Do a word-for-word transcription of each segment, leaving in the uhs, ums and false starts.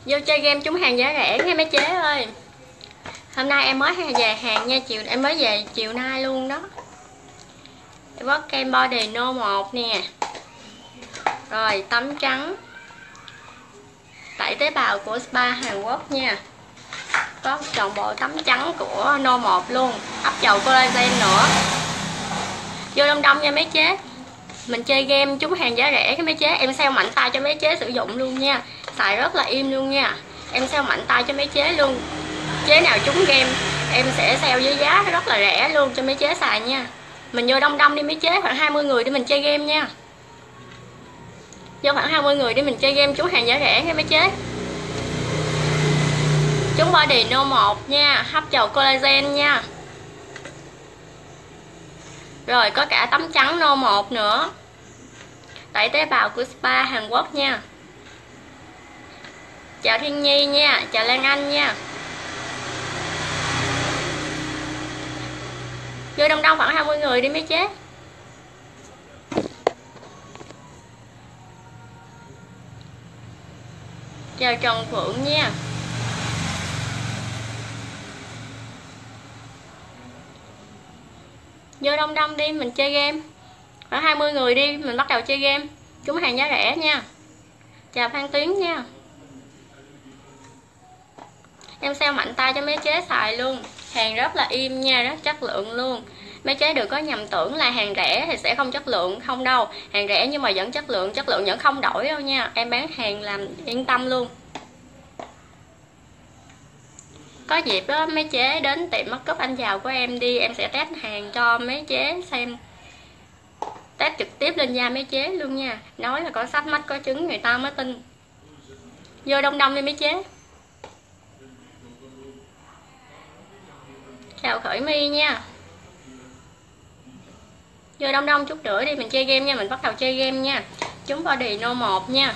Vô chơi game trúng hàng giá rẻ nghe mấy chế ơi. Hôm nay em mới về hàng nha, chiều em mới về chiều nay luôn đó. Em có kem body no một nè. Rồi tấm trắng tẩy tế bào của spa Hàn Quốc nha. Có tròn bộ tấm trắng của no một luôn, ấp dầu collagen nữa. Vô đông đông nha mấy chế. Mình chơi game trúng hàng giá rẻ cái mấy chế, em sale mạnh tay cho mấy chế sử dụng luôn nha. Xài rất là im luôn nha. Em sale mạnh tay cho mấy chế luôn. Chế nào trúng game em sẽ sale với giá rất là rẻ luôn cho mấy chế xài nha. Mình vô đông đông đi mấy chế, khoảng hai mươi người để mình chơi game nha. Vô khoảng hai mươi người để mình chơi game trúng hàng giá rẻ nha mấy chế. Trúng body no một nha, hấp dầu collagen nha. Rồi có cả tấm trắng no một nữa. Tẩy tế bào của spa Hàn Quốc nha. Chào Thiên Nhi nha, chào Lan Anh nha. Vô đông đông khoảng hai mươi người đi mấy chế. Chào Trần Phượng nha. Vô đông đông đi mình chơi game. Khoảng hai mươi người đi mình bắt đầu chơi game trúng hàng giá rẻ nha. Chào Phan Tuyến nha. Em sale mạnh tay cho mấy chế xài luôn. Hàng rất là im nha, rất chất lượng luôn. Mấy chế đừng có nhầm tưởng là hàng rẻ thì sẽ không chất lượng, không đâu. Hàng rẻ nhưng mà vẫn chất lượng, chất lượng vẫn không đổi đâu nha. Em bán hàng làm yên tâm luôn. Có dịp đó mấy chế đến tiệm makeup anh giàu của em đi, em sẽ test hàng cho mấy chế xem. Test trực tiếp lên da mấy chế luôn nha. Nói là có sách mách có chứng người ta mới tin. Vô đông đông đi mấy chế. Chào Khởi My nha. Vô đông đông chút nữa đi mình chơi game nha. Mình bắt đầu chơi game nha. Chúng body no một nha.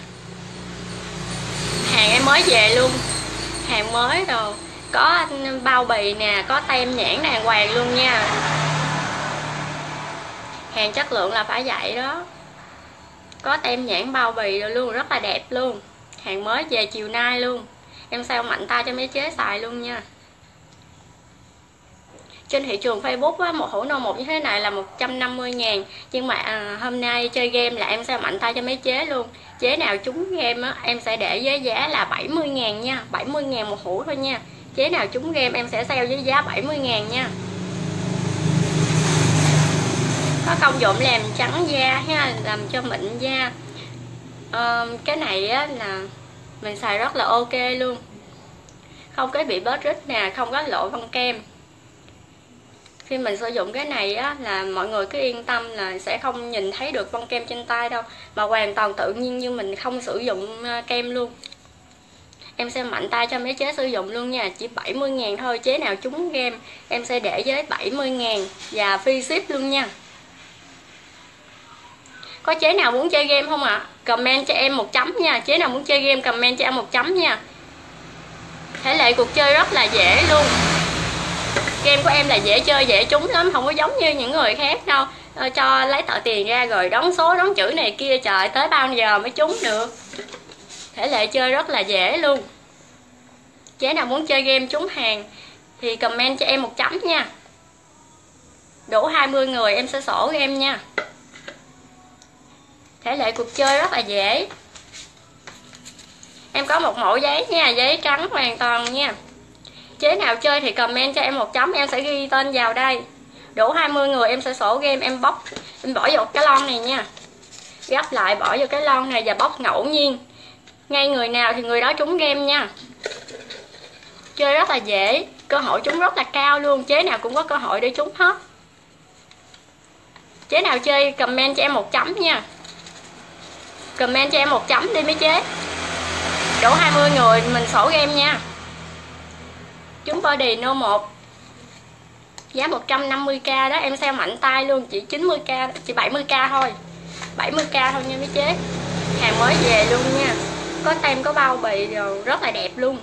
Hàng em mới về luôn. Hàng mới rồi. Có bao bì nè, có tem nhãn đàng hoàng luôn nha. Hàng chất lượng là phải vậy đó. Có tem nhãn bao bì rồi luôn, rất là đẹp luôn. Hàng mới về chiều nay luôn. Em sale mạnh tay cho mấy chế xài luôn nha. Trên thị trường Facebook á, một hũ no một như thế này là một trăm năm mươi ngàn. Nhưng mà à, hôm nay chơi game là em sale mạnh tay cho mấy chế luôn. Chế nào trúng game á, em sẽ để với giá là bảy mươi ngàn nha. bảy mươi ngàn một hũ thôi nha. Chế nào trúng game em sẽ sale với giá bảy mươi ngàn nha. Có công dụng làm trắng da ha, làm cho mịn da. à, Cái này á, là mình xài rất là ok luôn. Không có bị bớt rít nè, không có lộ vân kem. Khi mình sử dụng cái này á, là mọi người cứ yên tâm là sẽ không nhìn thấy được vân kem trên tay đâu. Mà hoàn toàn tự nhiên như mình không sử dụng kem luôn. Em sẽ mạnh tay cho mấy chế sử dụng luôn nha. Chỉ bảy mươi ngàn thôi. Chế nào trúng game em sẽ để với bảy mươi ngàn và free ship luôn nha. Có chế nào muốn chơi game không ạ? À? Comment cho em một chấm nha. Chế nào muốn chơi game comment cho em một chấm nha. Thể lệ cuộc chơi rất là dễ luôn. Game của em là dễ chơi, dễ trúng lắm. Không có giống như những người khác đâu. Cho lấy tờ tiền ra rồi đón số, đón chữ này kia. Trời, tới bao giờ mới trúng được. Thể lệ chơi rất là dễ luôn. Chế nào muốn chơi game trúng hàng thì comment cho em một chấm nha. Đủ hai mươi người em sẽ sổ game nha. Thể lệ cuộc chơi rất là dễ. Em có một mẫu giấy nha, giấy trắng hoàn toàn nha. Chế nào chơi thì comment cho em một chấm, em sẽ ghi tên vào đây. Đủ hai mươi người em sẽ sổ game, em bóc, em bỏ vào cái lon này nha. Gấp lại bỏ vào cái lon này và bóc ngẫu nhiên. Ngay người nào thì người đó trúng game nha. Chơi rất là dễ, cơ hội trúng rất là cao luôn. Chế nào cũng có cơ hội để trúng hết. Chế nào chơi comment cho em một chấm nha. Comment cho em một chấm đi mấy chế. Đủ hai mươi người mình sổ game nha. Trúng body no một. Giá một trăm năm mươi k đó, em sale mạnh tay luôn. Chỉ chín mươi k, chỉ bảy mươi k thôi. bảy mươi k thôi nha mấy chế. Hàng mới về luôn nha. Có tem, có bao bì rồi, rất là đẹp luôn.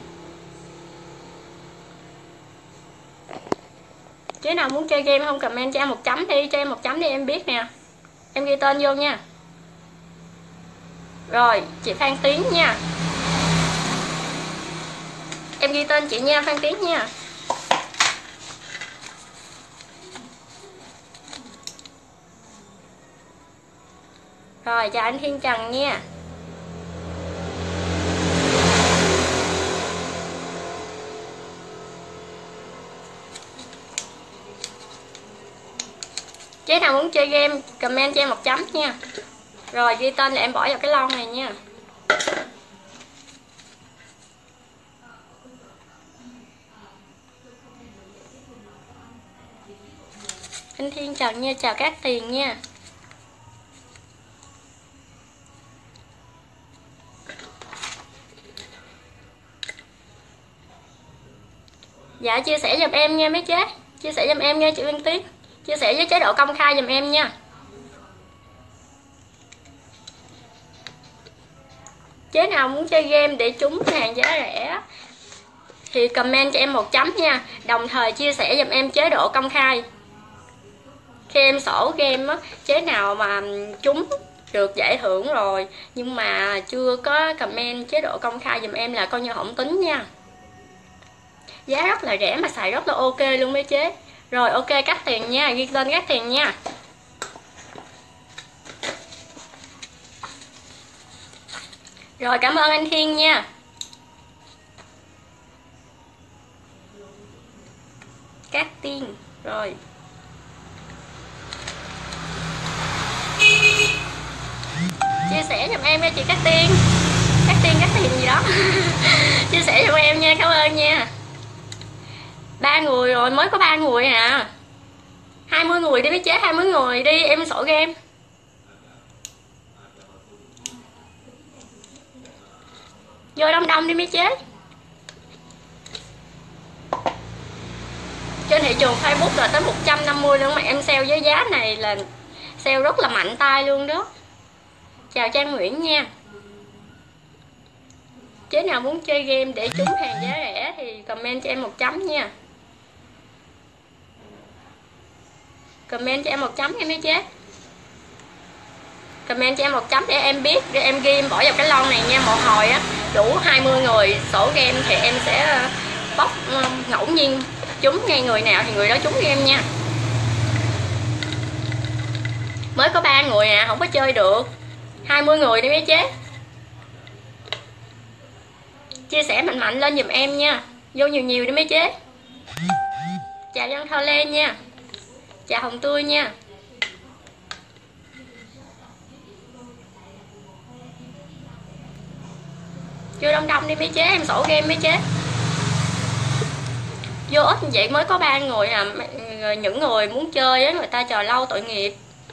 Chế nào muốn chơi game không comment cho em một chấm đi. Cho em một chấm đi em biết nè. Em ghi tên vô nha. Rồi chị Phan Tiến nha. Em ghi tên chị nha, Phan Tiến nha. Rồi chào anh Thiên Trần nha. Chế nào muốn chơi game comment cho em một chấm nha. Rồi ghi tên là em bỏ vào cái lon này nha. Anh Thiên Trần nha, chào các tiền nha. Dạ chia sẻ giùm em nha mấy chế. Chia sẻ giùm em nha chị Uyên Tuyết. Chia sẻ với chế độ công khai giùm em nha. Chế nào muốn chơi game để trúng hàng giá rẻ thì comment cho em một chấm nha. Đồng thời chia sẻ giùm em chế độ công khai. Khi em sổ game á, chế nào mà trúng được giải thưởng rồi nhưng mà chưa có comment chế độ công khai giùm em là coi như không tính nha. Giá rất là rẻ mà xài rất là ok luôn mấy chế. Rồi ok cắt tiền nha, ghi tên cắt tiền nha. Rồi cảm ơn anh Thiên nha. Cắt tiền. Rồi chia sẻ giùm em nha chị Cát Tiên. Cát Tiên Cát Tiền gì đó. Chia sẻ giùm em nha, cảm ơn nha. Ba người rồi, mới có ba người à. Hai mươi người đi mấy chế, hai mươi người đi em sổ game. Vô đông đông đi mấy chế. Trên thị trường Facebook là tới một trăm năm mươi luôn mà em sale với giá này là sale rất là mạnh tay luôn đó. Chào Trang Nguyễn nha. Chế nào muốn chơi game để trúng hàng giá rẻ thì comment cho em một chấm nha. Comment cho em một chấm nha mấy chế. Comment cho em một chấm để em biết, để em ghi em bỏ vào cái lon này nha. Một hồi á đủ hai mươi người sổ game thì em sẽ bóc ngẫu nhiên trúng ngay người nào thì người đó trúng game nha. Mới có ba người à, không có chơi được. Hai mươi người đi mấy chế. Chia sẻ mạnh mạnh lên giùm em nha. Vô nhiều nhiều đi mấy chế. Chào Dân Thơ Lê nha. Chào Hồng Tươi nha. Vô đông đông đi mấy chế, em sổ game mấy chế. Vô ít như vậy mới có ba người à. Những người muốn chơi á, người ta chờ lâu tội nghiệp.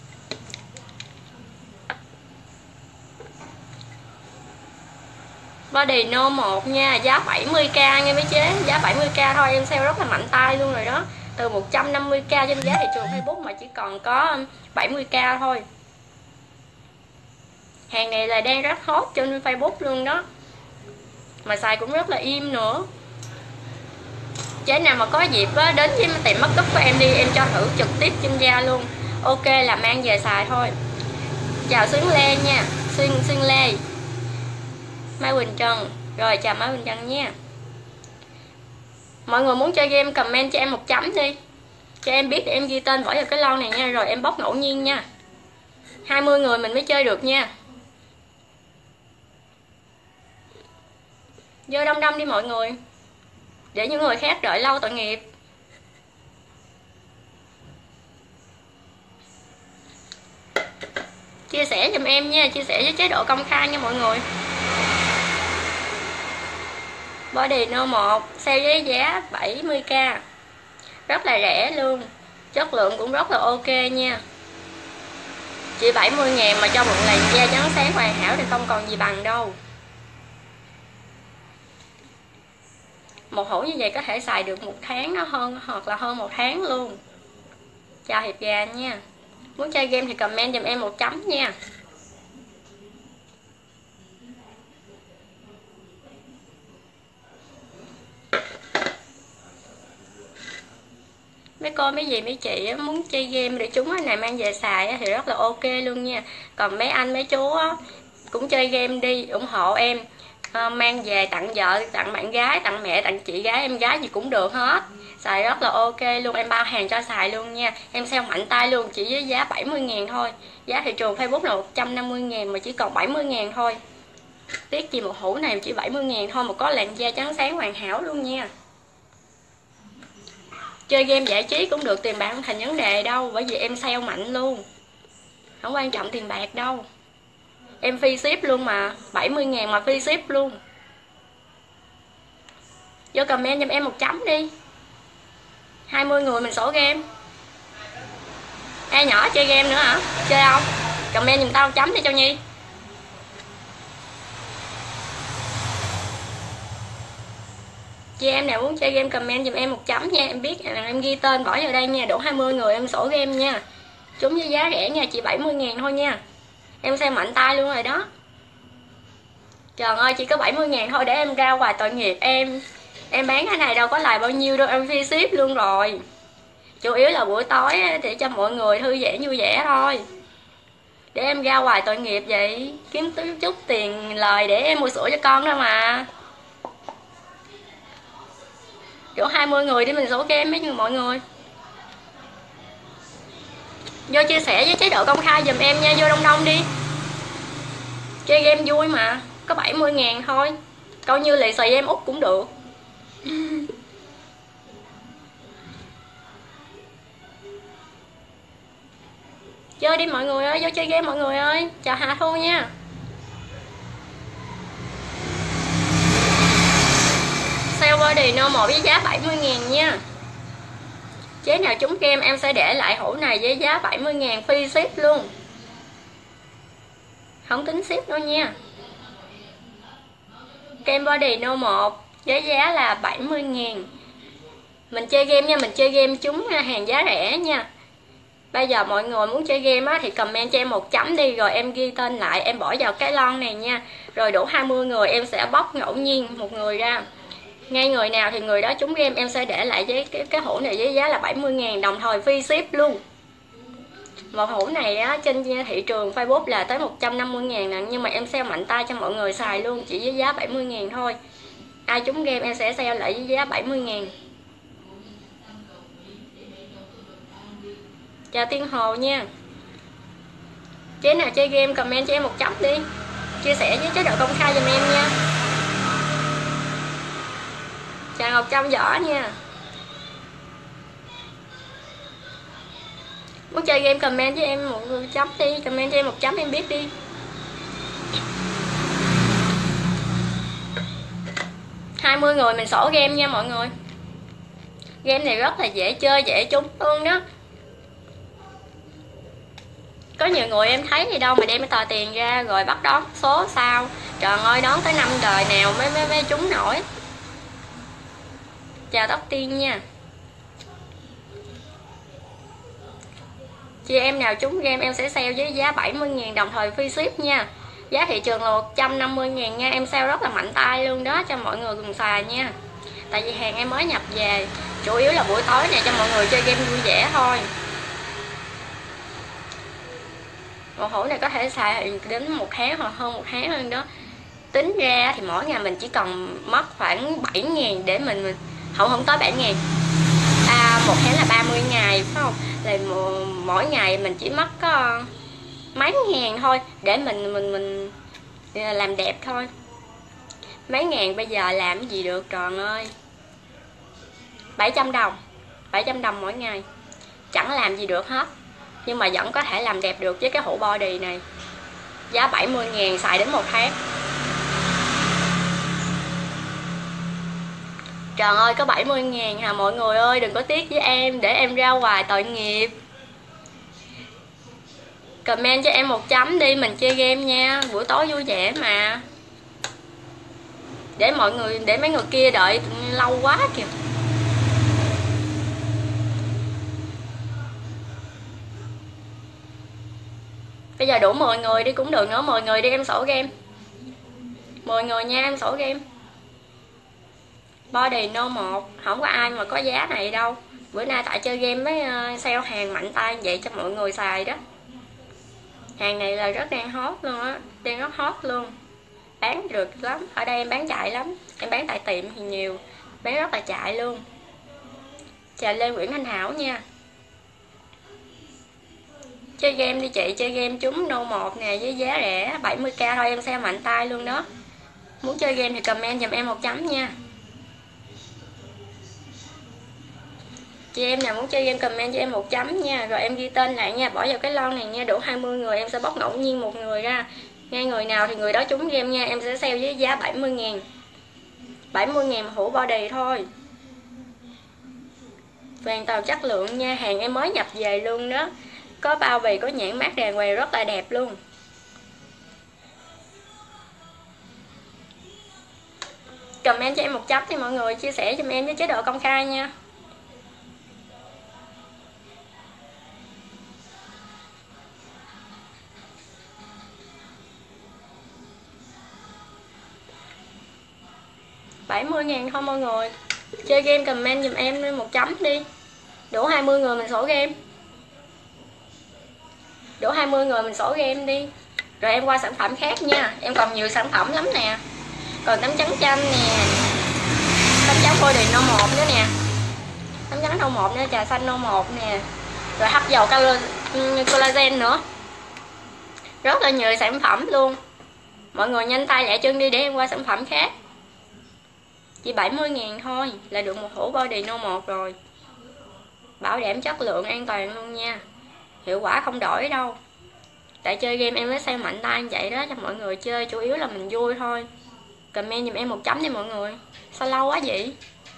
Body No một nha, giá bảy mươi k nha mấy chế. Giá bảy mươi k thôi, em sale rất là mạnh tay luôn rồi đó. Từ một trăm năm mươi k trên giá thị trường Facebook mà chỉ còn có bảy mươi k thôi. Hàng này là đang rất hot trên Facebook luôn đó. Mà xài cũng rất là im nữa. Chế nào mà có dịp á, đến với tiệm makeup của em đi, em cho thử trực tiếp trên da luôn. Ok là mang về xài thôi. Chào Xuyến Lê nha. Xuyên Xuyên Lê. Mai Quỳnh Trần. Rồi chào Mai Quỳnh Trần nha. Mọi người muốn chơi game comment cho em một chấm đi. Cho em biết để em ghi tên bỏ vào cái lon này nha. Rồi em bóc ngẫu nhiên nha. Hai mươi người mình mới chơi được nha. Vô đông đông đi mọi người. Để những người khác đợi lâu tội nghiệp. Chia sẻ giùm em nha. Chia sẻ với chế độ công khai nha mọi người. Body No một sale với giá bảy mươi k. Rất là rẻ luôn. Chất lượng cũng rất là ok nha. Chỉ bảy mươi ngàn mà cho một làn da trắng sáng hoàn hảo thì không còn gì bằng đâu. Một hũ như vậy có thể xài được một tháng nó hơn, hoặc là hơn một tháng luôn. Chào Hiệp Gà nha. Muốn chơi game thì comment giùm em một chấm nha. Mấy cô mấy dì mấy chị muốn chơi game để chúng cái này mang về xài thì rất là ok luôn nha. Còn mấy anh mấy chú cũng chơi game đi, ủng hộ em. à, mang về tặng vợ, tặng bạn gái, tặng mẹ, tặng chị gái, em gái gì cũng được hết. Xài rất là ok luôn, em bao hàng cho xài luôn nha. Em sale mạnh tay luôn, chỉ với giá bảy mươi ngàn thôi. Giá thị trường Facebook là một trăm năm mươi ngàn mà chỉ còn bảy mươi ngàn thôi. Tiếc gì một hũ này chỉ bảy mươi ngàn thôi mà có làn da trắng sáng hoàn hảo luôn nha. Chơi game giải trí cũng được, tiền bạc không thành vấn đề đâu, bởi vì em sale mạnh luôn. Không quan trọng tiền bạc đâu. Em free ship luôn mà, bảy mươi ngàn mà free ship luôn. Vô comment giùm em một chấm đi. hai mươi người mình sổ game. Ai nhỏ chơi game nữa hả? Chơi không? Comment giùm tao một chấm đi Châu Nhi. Chị em nào muốn chơi game comment giùm em một chấm nha. Em biết em ghi tên bỏ vào đây nha. Đủ hai mươi người em sổ game nha. Chúng với giá rẻ nha, chỉ bảy mươi ngàn thôi nha. Em xem mạnh tay luôn rồi đó. Trời ơi, chỉ có bảy mươi ngàn thôi để em ra ngoài tội nghiệp em. Em bán cái này đâu có lời bao nhiêu đâu, em free ship luôn rồi. Chủ yếu là buổi tối để cho mọi người thư giãn vui vẻ thôi. Để em ra ngoài tội nghiệp vậy. Kiếm chút tiền lời để em mua sữa cho con đó mà. Chỗ hai mươi người đi mình sổ game mấy người mọi người. Vô chia sẻ với chế độ công khai giùm em nha, vô đông đông đi. Chơi game vui mà, có bảy mươi ngàn thôi. Coi như lì xì em út cũng được. Chơi đi mọi người ơi, vô chơi game mọi người ơi. Chào Hà Thu nha. Sale body normal với giá bảy mươi ngàn nha. Chế nào trúng game em sẽ để lại hũ này với giá bảy mươi ngàn free ship luôn. Không tính ship đâu nha. Kem body normal với giá là bảy mươi ngàn. Mình chơi game nha, mình chơi game trúng hàng giá rẻ nha. Bây giờ mọi người muốn chơi game á, thì comment cho em một chấm đi. Rồi em ghi tên lại, em bỏ vào cái lon này nha. Rồi đủ hai mươi người em sẽ bóc ngẫu nhiên một người ra. Ngay người nào thì người đó trúng game em sẽ để lại với cái, cái hũ này với giá là bảy mươi ngàn. Đồng thời free ship luôn. Một hũ này á, trên thị trường Facebook là tới một trăm năm mươi ngàn nè. Nhưng mà em sale mạnh tay cho mọi người xài luôn, chỉ với giá bảy mươi ngàn thôi. Ai trúng game em sẽ sale lại với giá bảy mươi ngàn. Chào Tiên Hồ nha. Chế nào chơi game comment cho em một chấm đi. Chia sẻ với chế độ công khai giùm em nha. Chào Ngọc Trâm Võ nha. Muốn chơi game comment với em một chấm đi. Comment cho em một chấm em biết đi. hai mươi người mình sổ game nha mọi người. Game này rất là dễ chơi, dễ trúng luôn đó. Có nhiều người em thấy gì đâu mà đem cái tờ tiền ra rồi bắt đón số sao. Trời ơi, đón tới năm đời nào mới mới, mới trúng nổi. Chào Tóc Tiên nha. Chị em nào trúng game em sẽ sale với giá bảy mươi ngàn đồng thời free ship nha. Giá thị trường là một trăm năm mươi ngàn nha. Em sale rất là mạnh tay luôn đó cho mọi người cùng xài nha. Tại vì hàng em mới nhập về. Chủ yếu là buổi tối này cho mọi người chơi game vui vẻ thôi. Một hũ này có thể xài đến một tháng hoặc hơn một tháng hơn đó. Tính ra thì mỗi ngày mình chỉ cần mất khoảng bảy ngàn để mình, mình không không tới bảy ngàn. À, một tháng là ba mươi ngày phải không? Là mỗi ngày mình chỉ mất có mấy ngàn thôi để mình mình mình làm đẹp thôi. Mấy ngàn bây giờ làm cái gì được trời ơi. bảy trăm đồng. bảy trăm đồng mỗi ngày. Chẳng làm gì được hết. Nhưng mà vẫn có thể làm đẹp được với cái hũ body này. Giá bảy mươi ngàn xài đến một tháng. Trời ơi, có bảy mươi ngàn hả mọi người ơi. Đừng có tiếc với em để em ra ngoài tội nghiệp. Comment cho em một chấm đi. Mình chơi game nha. Buổi tối vui vẻ mà. Để mọi người, để mấy người kia đợi lâu quá kìa. Bây giờ đủ mười người đi cũng được nữa. Mười người đi em sổ game. Mười người nha em sổ game. Body no một. Không có ai mà có giá này đâu. Bữa nay tại chơi game với uh, sale hàng mạnh tay vậy cho mọi người xài đó. Hàng này là rất đang hot luôn á. Đang rất hot luôn. bán được lắm. Ở đây em bán chạy lắm, em bán tại tiệm thì nhiều, bán rất là chạy luôn. Chào Lê Nguyễn Thanh Hảo nha. Chơi game đi chị, chơi game trúng nô một nè với giá rẻ bảy mươi k thôi, em sale mạnh tay luôn đó. Muốn chơi game thì comment giùm em một chấm nha. Chị em nào muốn chơi game comment cho em một chấm nha. Rồi em ghi tên lại nha, bỏ vào cái lon này nha. Đủ hai mươi người em sẽ bóc ngẫu nhiên một người ra. Ngay người nào thì người đó trúng game nha. Em sẽ sale với giá bảy mươi ngàn, bảy mươi ngàn hũ body thôi. Hoàn toàn chất lượng nha. Hàng em mới nhập về luôn đó. Có bao bì, có nhãn mác đàng hoàng, rất là đẹp luôn. Comment cho em một chấm thì mọi người chia sẻ cho em với chế độ công khai nha. bảy mươi ngàn thôi mọi người. Chơi game comment giùm em một chấm đi. Đủ hai mươi người mình sổ game. Đủ hai mươi người mình sổ game đi. Rồi em qua sản phẩm khác nha. Em còn nhiều sản phẩm lắm nè. Còn tấm trắng chanh nè, tấm trắng phôi đì nô một nữa nè, tấm trắng nô một nữa, trà xanh nô một nè. Rồi hấp dầu collagen nữa. Rất là nhiều sản phẩm luôn. Mọi người nhanh tay lẹ chân đi để em qua sản phẩm khác. Chỉ bảy mươi ngàn thôi là được một hũ body nô một rồi. Bảo đảm chất lượng an toàn luôn nha. Hiệu quả không đổi đâu. Tại chơi game em mới sale mạnh tay vậy đó, cho mọi người chơi chủ yếu là mình vui thôi. Comment giùm em một chấm đi mọi người. Sao lâu quá vậy?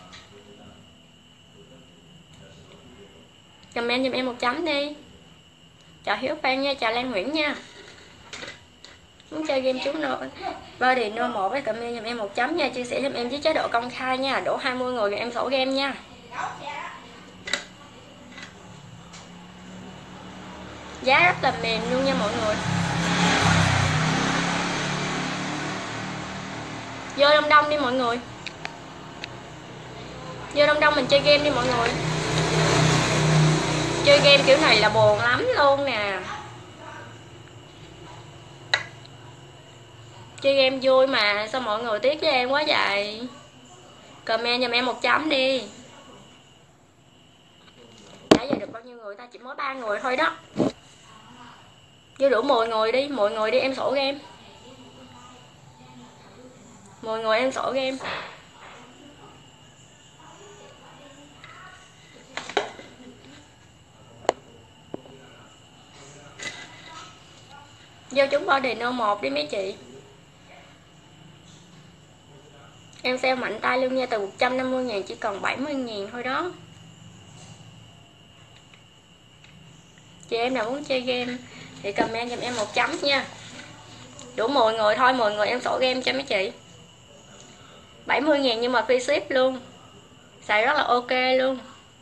Comment giùm em một chấm đi. Chào Hiếu Phan nha, chào Lan Nguyễn nha. Muốn chơi game trúng nô body nô một với comment giùm em một chấm nha, chia sẻ giùm em với chế độ công khai nha. Đủ hai mươi người rồi em sổ game nha. Giá rất là mềm luôn nha mọi người. Vô đông đông đi mọi người. Vô đông đông mình chơi game đi mọi người. Chơi game kiểu này là buồn lắm luôn nè. Chơi game vui mà sao mọi người tiếc với em quá vậy? Comment giùm em một chấm đi. Nãy giờ được bao nhiêu người ta? Chỉ mới ba người thôi đó. Vô đủ mười người đi, mười người đi em sổ game. mười người em sổ game. Vô chúng body nô một đi mấy chị. Em sale mạnh tay luôn nha, từ một trăm năm mươi ngàn chỉ còn bảy mươi ngàn thôi đó. Chị em nào muốn chơi game thì comment giùm em một chấm nha. Đủ mười người thôi, mười người em sổ game cho mấy chị. bảy mươi ngàn nhưng mà free ship luôn. Xài rất là ok luôn.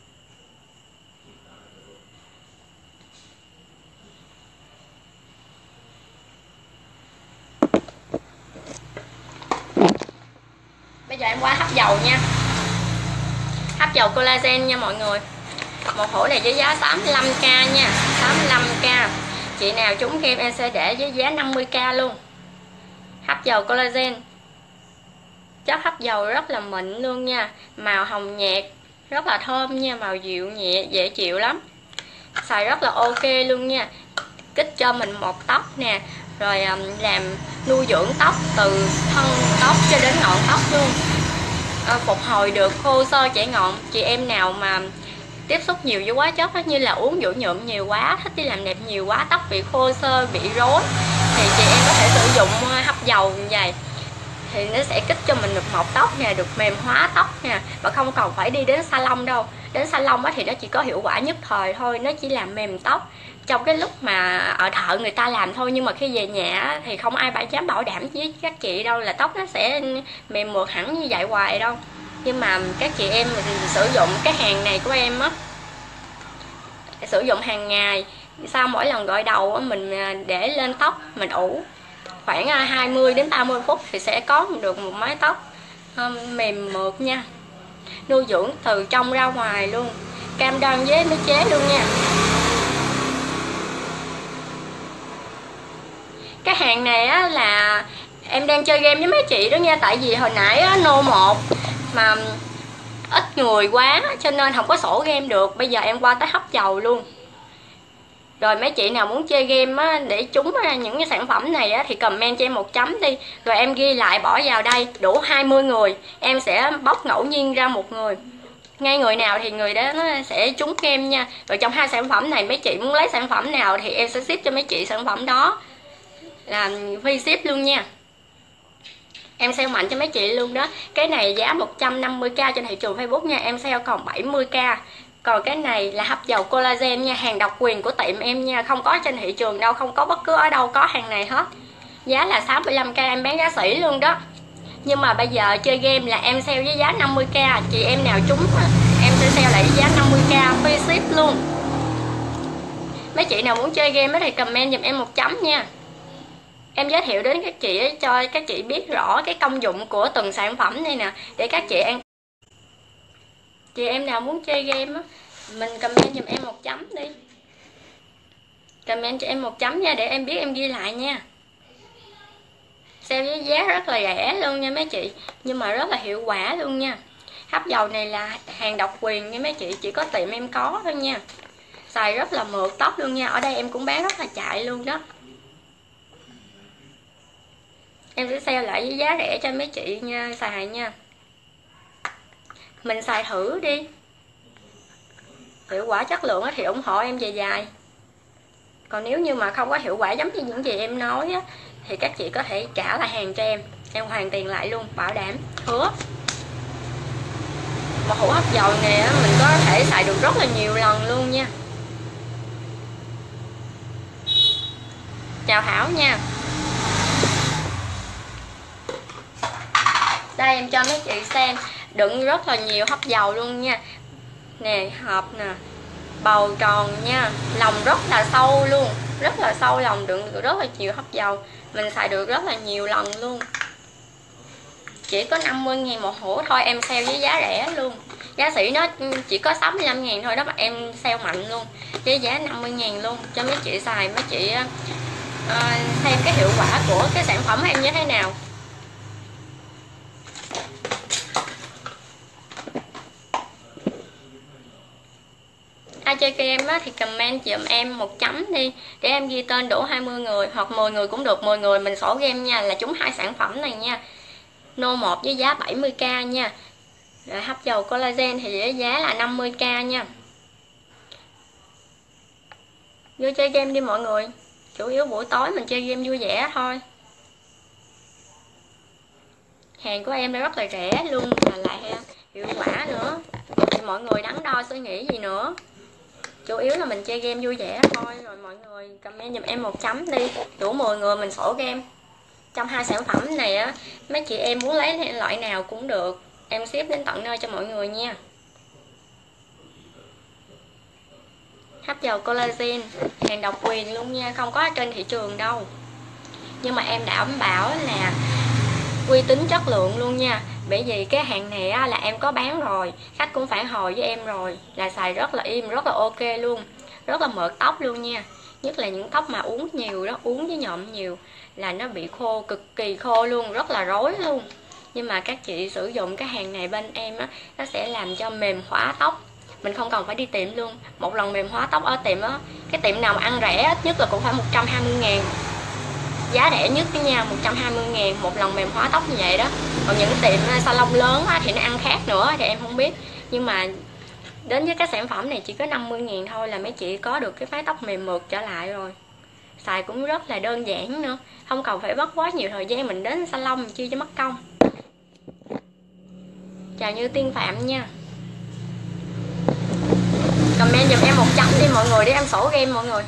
Bây giờ em qua hấp dầu nha. Hấp dầu collagen nha mọi người. Một hũ này với giá tám mươi lăm k nha, tám mươi lăm k. Chị nào trúng game em sẽ để với giá năm mươi k luôn. Hấp dầu collagen. Chất hấp dầu rất là mịn luôn nha. Màu hồng nhạt, rất là thơm nha, màu dịu nhẹ, dễ chịu lắm. Xài rất là ok luôn nha. Kích cho mình một tóc nè. Rồi um, làm nuôi dưỡng tóc từ thân tóc cho đến ngọn tóc luôn. À, phục hồi được khô xơ chảy ngọn. Chị em nào mà tiếp xúc nhiều với hóa chất đó, như là uống dưỡng nhuộm nhiều quá, thích đi làm đẹp nhiều quá, tóc bị khô xơ, bị rối, thì chị em có thể sử dụng hấp dầu như vậy. Thì nó sẽ kích cho mình được mọc tóc nè, được mềm hóa tóc nè, mà không còn phải đi đến salon đâu. Đến salon thì nó chỉ có hiệu quả nhất thời thôi, nó chỉ làm mềm tóc trong cái lúc mà ở thợ người ta làm thôi. Nhưng mà khi về nhà thì không ai bảo dám bảo đảm với các chị đâu là tóc nó sẽ mềm mượt hẳn như vậy hoài đâu. Nhưng mà các chị em thì sử dụng cái hàng này của em á, sử dụng hàng ngày, sau mỗi lần gội đầu á, mình để lên tóc mình ủ khoảng hai mươi đến ba mươi phút thì sẽ có được một mái tóc mềm mượt nha, nuôi dưỡng từ trong ra ngoài luôn, cam đoan với nước chế luôn nha. Cái hàng này á là em đang chơi game với mấy chị đó nha, tại vì hồi nãy á, nô một mà ít người quá cho nên không có sổ game được. Bây giờ em qua tới hấp dầu luôn. Rồi mấy chị nào muốn chơi game á, để trúng những cái sản phẩm này á, thì comment cho em một chấm đi. Rồi em ghi lại bỏ vào đây. Đủ hai mươi người em sẽ bóc ngẫu nhiên ra một người. Ngay người nào thì người đó nó sẽ trúng game nha. Rồi trong hai sản phẩm này mấy chị muốn lấy sản phẩm nào thì em sẽ ship cho mấy chị sản phẩm đó, làm free ship luôn nha. Em sale mạnh cho mấy chị luôn đó. Cái này giá một trăm năm mươi k trên thị trường Facebook nha, em sale còn bảy mươi k. Còn cái này là hấp dầu collagen nha, hàng độc quyền của tiệm em nha, không có trên thị trường đâu, không có bất cứ ở đâu có hàng này hết. Giá là sáu mươi lăm k, em bán giá sỉ luôn đó. Nhưng mà bây giờ chơi game là em sale với giá năm mươi k. Chị em nào trúng em sẽ sale lại với giá năm mươi k free ship luôn. Mấy chị nào muốn chơi game thì comment giùm em một chấm nha. Em giới thiệu đến các chị cho các chị biết rõ cái công dụng của từng sản phẩm này nè, để các chị an. Chị em nào muốn chơi game á, mình comment giùm em một chấm đi. Comment cho em một chấm nha, để em biết em ghi lại nha. Sale với giá rất là rẻ luôn nha mấy chị, nhưng mà rất là hiệu quả luôn nha. Hấp dầu này là hàng độc quyền nha mấy chị, chỉ có tiệm em có thôi nha. Xài rất là mượt tóc luôn nha, ở đây em cũng bán rất là chạy luôn đó. Em sẽ sale lại với giá rẻ cho mấy chị nha, xài nha. Mình xài thử đi, hiệu quả chất lượng thì ủng hộ em về dài. Còn nếu như mà không có hiệu quả giống như những gì em nói á, thì các chị có thể trả lại hàng cho em, em hoàn tiền lại luôn, bảo đảm, hứa. Một hũ hấp dầu này á, mình có thể xài được rất là nhiều lần luôn nha. Chào Thảo nha. Đây em cho mấy chị xem, đựng rất là nhiều hấp dầu luôn nha. Nè, hộp nè, bầu tròn nha, lòng rất là sâu luôn, rất là sâu lòng, đựng được rất là nhiều hấp dầu. Mình xài được rất là nhiều lần luôn. Chỉ có năm mươi ngàn một hũ thôi, em sale với giá rẻ luôn. Giá sỉ nó chỉ có sáu mươi lăm ngàn thôi đó mà em sale mạnh luôn, với giá năm mươi ngàn luôn, cho mấy chị xài. Mấy chị uh, xem cái hiệu quả của cái sản phẩm em như thế nào. Ai chơi game á, thì comment giùm em một chấm đi, để em ghi tên đủ hai mươi người, hoặc mười người cũng được, mười người mình sổ game nha, là trúng hai sản phẩm này nha. Nô một với giá bảy mươi k nha. Rồi hấp dầu collagen thì với giá là năm mươi k nha. Vô chơi game đi mọi người, chủ yếu buổi tối mình chơi game vui vẻ thôi. Hàng của em rất là rẻ luôn, và lại hiệu quả nữa, thì mọi người đắn đo suy nghĩ gì nữa. Chủ yếu là mình chơi game vui vẻ thôi. Rồi mọi người comment giùm em một chấm đi, đủ mười người mình sổ game. Trong hai sản phẩm này á, mấy chị em muốn lấy loại nào cũng được, em ship đến tận nơi cho mọi người nha. Hấp dầu collagen, hàng độc quyền luôn nha, không có trên thị trường đâu. Nhưng mà em đảm bảo là uy tín chất lượng luôn nha. Bởi vì cái hàng này á, là em có bán rồi, khách cũng phản hồi với em rồi, là xài rất là im, rất là ok luôn, rất là mượt tóc luôn nha. Nhất là những tóc mà uống nhiều đó, uống với nhộm nhiều là nó bị khô, cực kỳ khô luôn, rất là rối luôn. Nhưng mà các chị sử dụng cái hàng này bên em á, nó sẽ làm cho mềm hóa tóc, mình không cần phải đi tiệm luôn. Một lần mềm hóa tóc ở tiệm á, cái tiệm nào mà ăn rẻ ít nhất là cũng phải một trăm hai mươi ngàn, giá rẻ nhất cái nha, một trăm hai mươi ngàn một lần mềm hóa tóc như vậy đó. Còn những tiệm salon lớn á, thì nó ăn khác nữa thì em không biết. Nhưng mà đến với cái sản phẩm này chỉ có năm mươi ngàn thôi là mấy chị có được cái mái tóc mềm mượt trở lại rồi. Xài cũng rất là đơn giản nữa, không cần phải mất quá nhiều thời gian mình đến salon chi cho mất công. Chào Như Tiên Phạm nha. Comment giùm em một chấm đi mọi người, để em sổ game mọi người.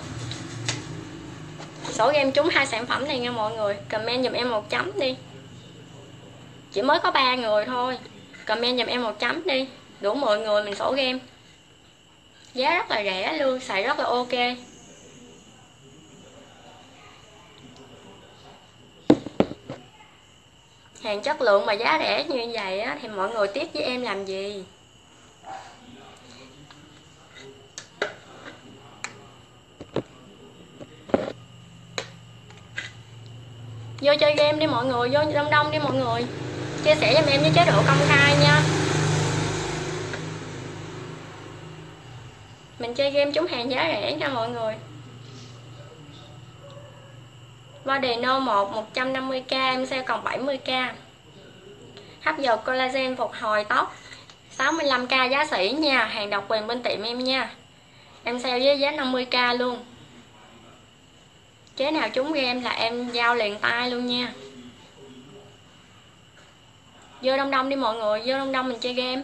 Sổ game trúng hai sản phẩm này nha mọi người. Comment giùm em một chấm đi. Chỉ mới có ba người thôi. Comment giùm em một chấm đi, đủ mười người mình sổ game. Giá rất là rẻ luôn, xài rất là ok. Hàng chất lượng mà giá rẻ như vậy á, thì mọi người tiếc với em làm gì. Vô chơi game đi mọi người, vô đông đông đi mọi người. Chia sẻ giùm em với chế độ công khai nha. Mình chơi game trúng hàng giá rẻ nha mọi người. Body No một một trăm năm mươi k em sale còn bảy mươi k. Hấp dầu collagen phục hồi tóc sáu mươi lăm k giá sỉ nha, hàng độc quyền bên tiệm em nha. Em sale với giá năm mươi k luôn. Chế nào trúng game là em giao liền tay luôn nha. Vô đông đông đi mọi người, vô đông đông mình chơi game.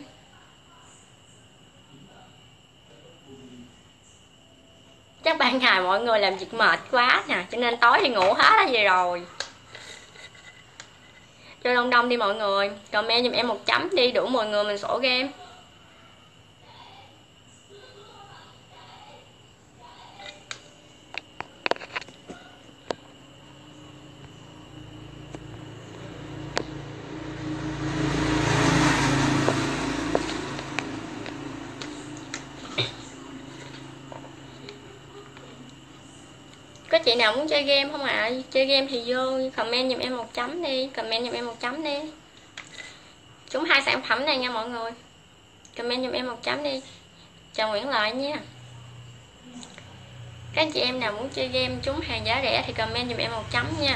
Chắc ban ngày mọi người làm việc mệt quá nè, cho nên tối thì ngủ hết là gì rồi. Vô đông đông đi mọi người, comment giùm em một chấm đi, đủ mọi người mình sổ game. Có chị nào muốn chơi game không ạ? À? Chơi game thì vô comment giùm em một chấm đi, comment giùm em một chấm đi. Trúng hai sản phẩm này nha mọi người. Comment giùm em một chấm đi. Chào Nguyễn Lợi nha. Các chị em nào muốn chơi game trúng hàng giá rẻ thì comment giùm em một chấm nha.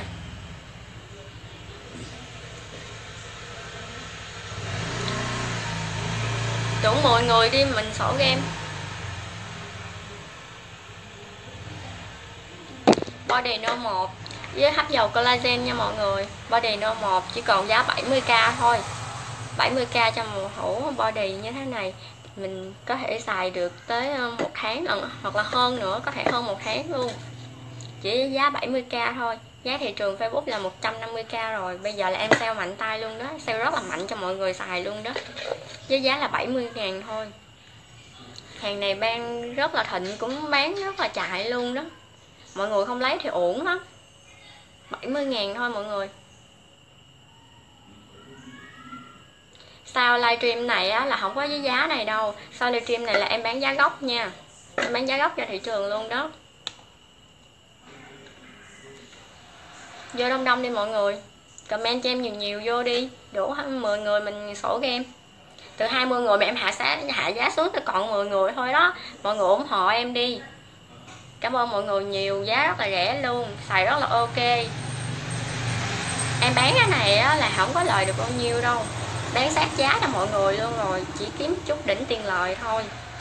Đủ mười người đi mình sổ game. Body No một với hấp dầu collagen nha mọi người. Body No một chỉ còn giá bảy mươi k thôi. bảy mươi k cho một hũ body như thế này mình có thể xài được tới một tháng hoặc là hơn nữa, có thể hơn một tháng luôn. Chỉ giá bảy mươi k thôi. Giá thị trường Facebook là một trăm năm mươi k rồi. Bây giờ là em sale mạnh tay luôn đó, sale rất là mạnh cho mọi người xài luôn đó. Với giá là bảy mươi ngàn thôi. Hàng này bán rất là thịnh, cũng bán rất là chạy luôn đó. Mọi người không lấy thì uổng lắm. bảy mươi ngàn thôi mọi người. Sau livestream này á, là không có với giá này đâu. Sau livestream này là em bán giá gốc nha. Em bán giá gốc cho thị trường luôn đó. Vô đông đông đi mọi người. Comment cho em nhiều nhiều vô đi. Đủ mười người mình sổ game. Từ hai mươi người mà em hạ, giá, hạ giá xuống tới còn mười người thôi đó. Mọi người ủng hộ em đi. Cảm ơn mọi người nhiều, giá rất là rẻ luôn, xài rất là ok. Em bán cái này á, là không có lời được bao nhiêu đâu. Bán sát giá cho mọi người luôn rồi, chỉ kiếm chút đỉnh tiền lời thôi.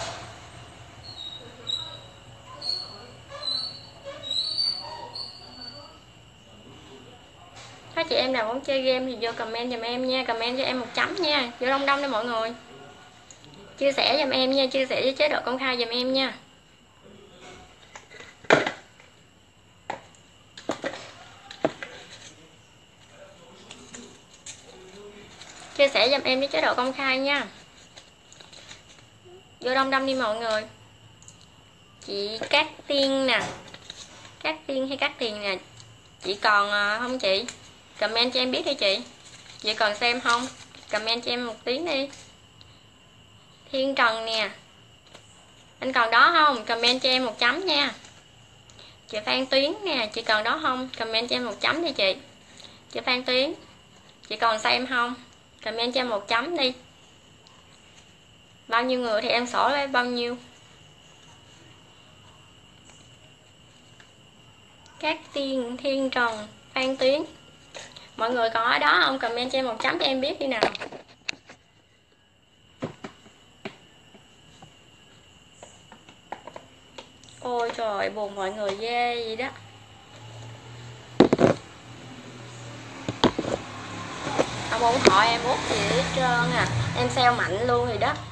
Các chị em nào muốn chơi game thì vô comment giùm em nha, comment cho em một chấm nha. Vô đông đông đi mọi người. Chia sẻ giùm em nha, chia sẻ với chế độ công khai giùm em nha. Chia sẻ giùm em với chế độ công khai nha. Vô đông đông đi mọi người. Chị Cát Tiên nè. Cát Tiên hay Cát Tiền nè. Chị còn không chị? Comment cho em biết đi chị. Chị còn xem không? Comment cho em một tiếng đi. Thiên Trần nè. Anh còn đó không? Comment cho em một chấm nha. Chị Phan Tuyến nè. Chị còn đó không? Comment cho em một chấm đi chị. Chị Phan Tuyến. Chị còn xem không? Comment cho em một chấm đi. Bao nhiêu người thì em sổ lấy bao nhiêu. Các Tiên, Thiên Trần, Phan Tuyến. Mọi người còn ở đó không? Comment cho em một chấm cho em biết đi nào. Ôi trời, buồn mọi người ghê vậy đó. Không ủng hộ em út gì hết trơn à. Em sale mạnh luôn rồi đó.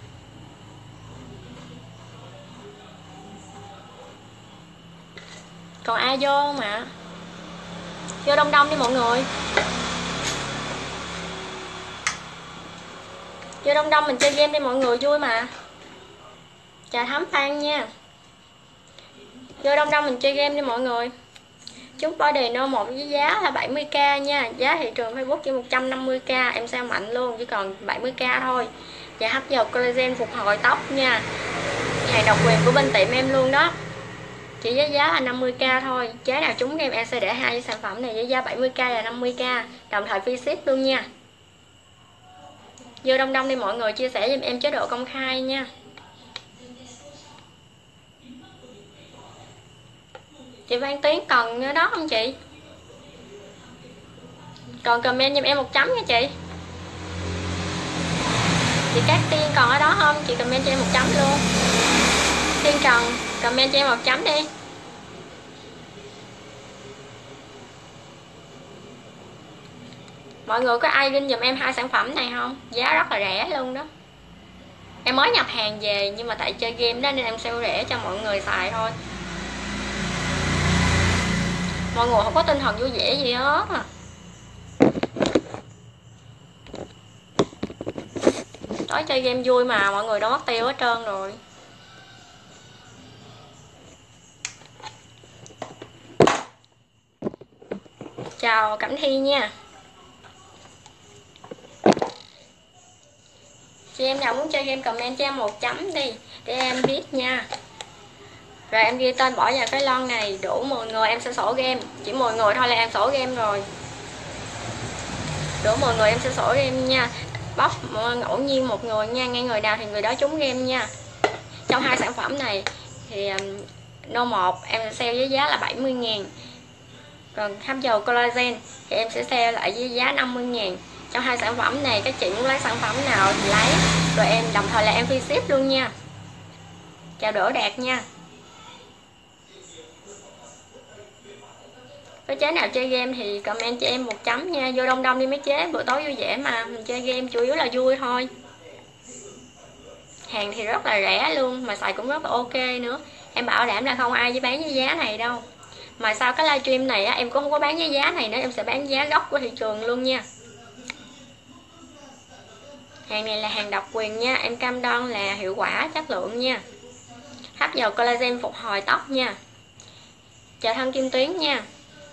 Còn ai vô không ạ? Vô đông đông đi mọi người. Vô đông đông mình chơi game đi mọi người, vui mà. Chào Thắm Phan nha. Vô đông đông mình chơi game đi mọi người. Chúng body No một với giá là bảy mươi k nha. Giá thị trường Facebook chỉ một trăm năm mươi k. Em sale mạnh luôn, chỉ còn bảy mươi k thôi. Và hấp dầu collagen phục hồi tóc nha. Hàng độc quyền của bên tiệm em luôn đó. Chỉ với giá là năm mươi k thôi. Chế nào trúng game em sẽ để hai sản phẩm này với giá bảy mươi k và năm mươi k, đồng thời free ship luôn nha. Vô đông đông đi mọi người, chia sẻ giùm em chế độ công khai nha. Chị Văn Tuyến cần nữa đó không chị? Còn comment giùm em một chấm nha chị. Chị Cát Tiên còn ở đó không? Chị comment cho em một chấm luôn. Tiên Trần comment cho em một chấm đi. Mọi người có ai link giùm em hai sản phẩm này không? Giá rất là rẻ luôn đó. Em mới nhập hàng về nhưng mà tại chơi game đó nên em sale rẻ cho mọi người xài thôi. Mọi người không có tinh thần vui vẻ gì hết à. Tối chơi game vui mà mọi người đâu mất tiêu hết trơn rồi. Chào Cẩm Thi nha. Chị em nào muốn chơi game comment cho em một chấm đi để em biết nha. Rồi em ghi tên bỏ vào cái lon này, đủ mười người em sẽ sổ game. Chỉ mười người thôi là em sổ game rồi. Đủ mười người em sẽ sổ game nha. Bóc ngẫu nhiên một người nha, ngay người nào thì người đó trúng game nha. Trong hai sản phẩm này thì um, No một em sẽ sale với giá là bảy mươi ngàn. Còn hấp dầu collagen thì em sẽ sale lại với giá năm mươi ngàn. Trong hai sản phẩm này các chị muốn lấy sản phẩm nào thì lấy. Rồi em đồng thời là em free ship luôn nha. Chào Đỗ Đạt nha. Có chế nào chơi game thì comment cho em một chấm nha. Vô đông đông đi mấy chế, bữa tối vui vẻ mà. Mình chơi game chủ yếu là vui thôi. Hàng thì rất là rẻ luôn, mà xài cũng rất là ok nữa. Em bảo đảm là không ai với bán với giá này đâu. Mà sau cái livestream này á, em cũng không có bán với giá này nữa. Em sẽ bán giá gốc của thị trường luôn nha. Hàng này là hàng độc quyền nha. Em cam đoan là hiệu quả, chất lượng nha. Hấp dầu collagen phục hồi tóc nha. Chào thân Kim Tuyến nha.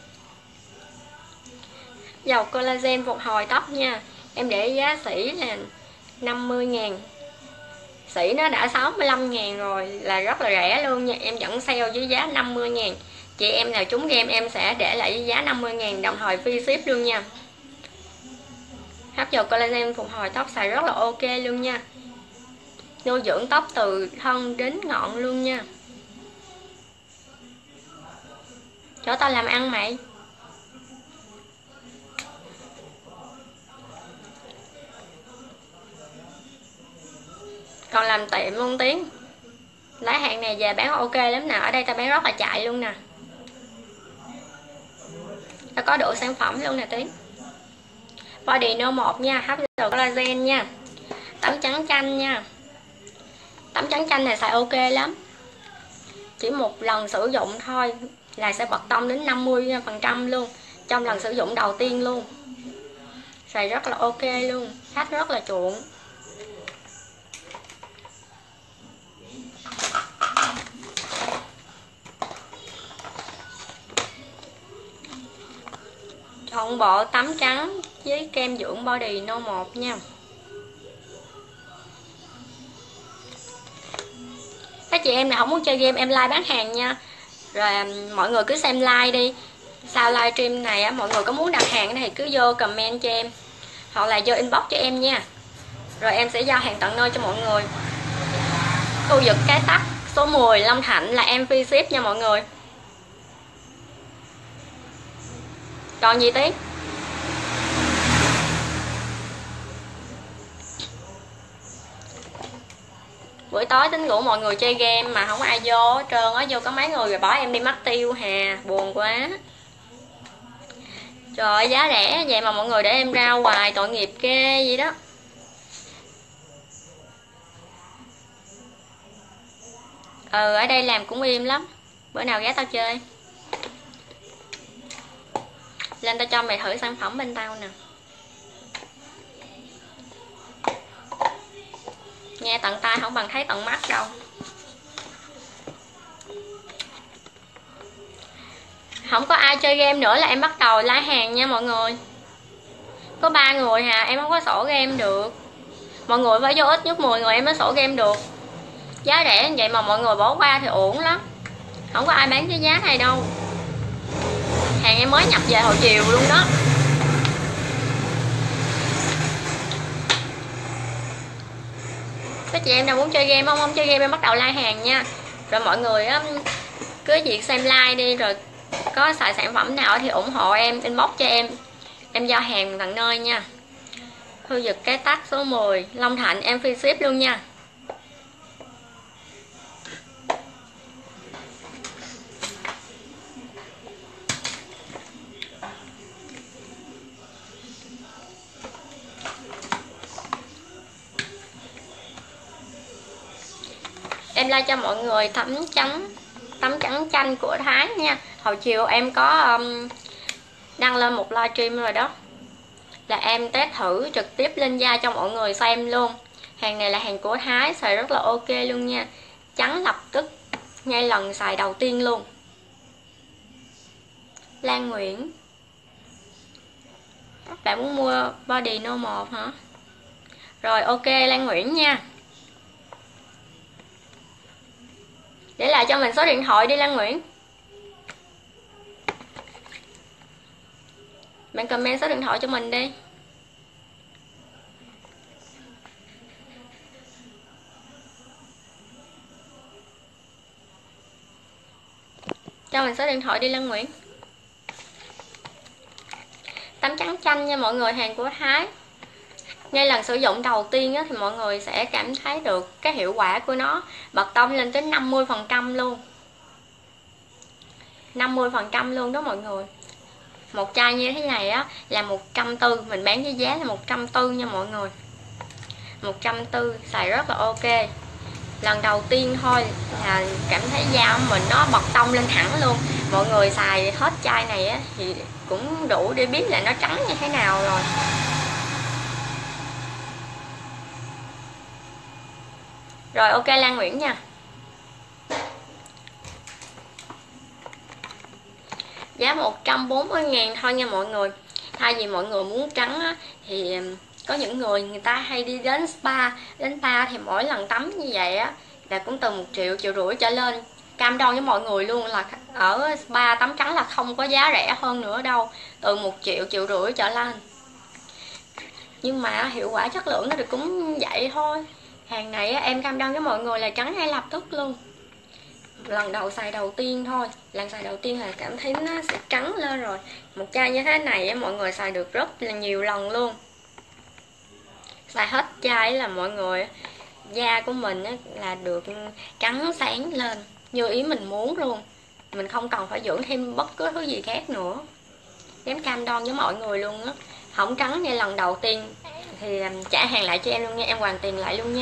Dầu collagen phục hồi tóc nha. Em để giá sỉ là năm mươi ngàn. Sỉ nó đã sáu mươi lăm ngàn rồi, là rất là rẻ luôn nha. Em vẫn sale với giá năm mươi ngàn. Chị em nào trúng game em sẽ để lại với giá năm mươi ngàn, đồng thời free ship luôn nha. Hấp dầu collagen phục hồi tóc xài rất là ok luôn nha. Nuôi dưỡng tóc từ thân đến ngọn luôn nha. Chỗ tao làm ăn mày. Còn làm tiệm luôn Tiến. Lấy hàng này về bán ok lắm nè. Ở đây tao bán rất là chạy luôn nè. Tao có đủ sản phẩm luôn nè Tiến. Body No một nha. Hấp dầu collagen nha. Tắm trắng chanh nha. Tắm trắng chanh này xài ok lắm. Chỉ một lần sử dụng thôi là sẽ bật tông đến năm mươi phần trăm luôn. Trong lần sử dụng đầu tiên luôn. Xài rất là ok luôn. Khách rất là chuộng. Chọn bộ tắm trắng với kem dưỡng body No một nha. Các chị em nào không muốn chơi game em like bán hàng nha. Rồi mọi người cứ xem like đi. Sau livestream này á, mọi người có muốn đặt hàng thì cứ vô comment cho em, hoặc là vô inbox cho em nha. Rồi em sẽ giao hàng tận nơi cho mọi người. Khu vực Cái Tắc số mười Long Thạnh là em free ship nha mọi người. Còn gì Tiến? Buổi tối tính ngủ mọi người chơi game mà không ai vô hết trơn á. Vô có mấy người rồi bỏ em đi mất tiêu hà. Buồn quá. Trời ơi, giá rẻ vậy mà mọi người để em ra hoài, tội nghiệp ghê vậy đó. Ừ, ở đây làm cũng im lắm. Bữa nào ghé tao chơi. Lên tao cho mày thử sản phẩm bên tao nè. Nghe tận tai không bằng thấy tận mắt đâu. Không có ai chơi game nữa là em bắt đầu lấy hàng nha mọi người. Có ba người hà, em không có sổ game được. Mọi người phải vô ít nhất mười người em mới sổ game được. Giá rẻ như vậy mà mọi người bỏ qua thì uổng lắm. Không có ai bán cái giá này đâu. Hàng em mới nhập về hồi chiều luôn đó. Các chị em nào muốn chơi game không? Không chơi game em bắt đầu like hàng nha. Rồi mọi người á, cứ việc xem like đi, rồi có xài sản phẩm nào thì ủng hộ em, inbox cho em, em giao hàng tận nơi nha. Khu vực Cái Tắc số mười Long Thạnh em free ship luôn nha. Em like cho mọi người tấm trắng tấm trắng chanh của Thái nha. Hồi chiều em có um, đăng lên một livestream rồi đó, là em test thử trực tiếp lên da cho mọi người xem luôn. Hàng này là hàng của Thái, xài rất là ok luôn nha. Trắng lập tức ngay lần xài đầu tiên luôn. Lan Nguyễn, bạn muốn mua body no một hả? Rồi ok Lan Nguyễn nha. Để lại cho mình số điện thoại đi Lan Nguyễn. Bạn comment số điện thoại cho mình đi. Cho mình số điện thoại đi Lan Nguyễn. Tấm trắng chanh nha mọi người, hàng của Thái. Ngay lần sử dụng đầu tiên á, thì mọi người sẽ cảm thấy được cái hiệu quả của nó. Bật tông lên tới năm mươi phần trăm luôn. năm mươi phần trăm luôn đó mọi người. Một chai như thế này á là một trăm tư mươi, mình bán với giá là một trăm tư mươi nha mọi người. một trăm tư mươi xài rất là ok. Lần đầu tiên thôi là cảm thấy da của mình nó bật tông lên thẳng luôn. Mọi người xài hết chai này á thì cũng đủ để biết là nó trắng như thế nào rồi. Rồi ok Lan Nguyễn nha. Giá một trăm bốn mươi ngàn thôi nha mọi người. Thay vì mọi người muốn trắng á, thì có những người người ta hay đi đến spa. Đến spa thì mỗi lần tắm như vậy á là cũng từ một triệu, triệu rưỡi trở lên. Cam đoan với mọi người luôn là ở spa tắm trắng là không có giá rẻ hơn nữa đâu. Từ một triệu, triệu rưỡi trở lên. Nhưng mà hiệu quả chất lượng nó thì cũng vậy thôi. Hàng này em cam đoan với mọi người là trắng ngay lập tức luôn. Lần đầu xài đầu tiên thôi, lần xài đầu tiên là cảm thấy nó sẽ trắng lên rồi. Một chai như thế này mọi người xài được rất là nhiều lần luôn. Xài hết chai là mọi người da của mình là được trắng sáng lên như ý mình muốn luôn. Mình không cần phải dưỡng thêm bất cứ thứ gì khác nữa. Em cam đoan với mọi người luôn á. Không trắng như lần đầu tiên thì trả hàng lại cho em luôn nha, em hoàn tiền lại luôn nha.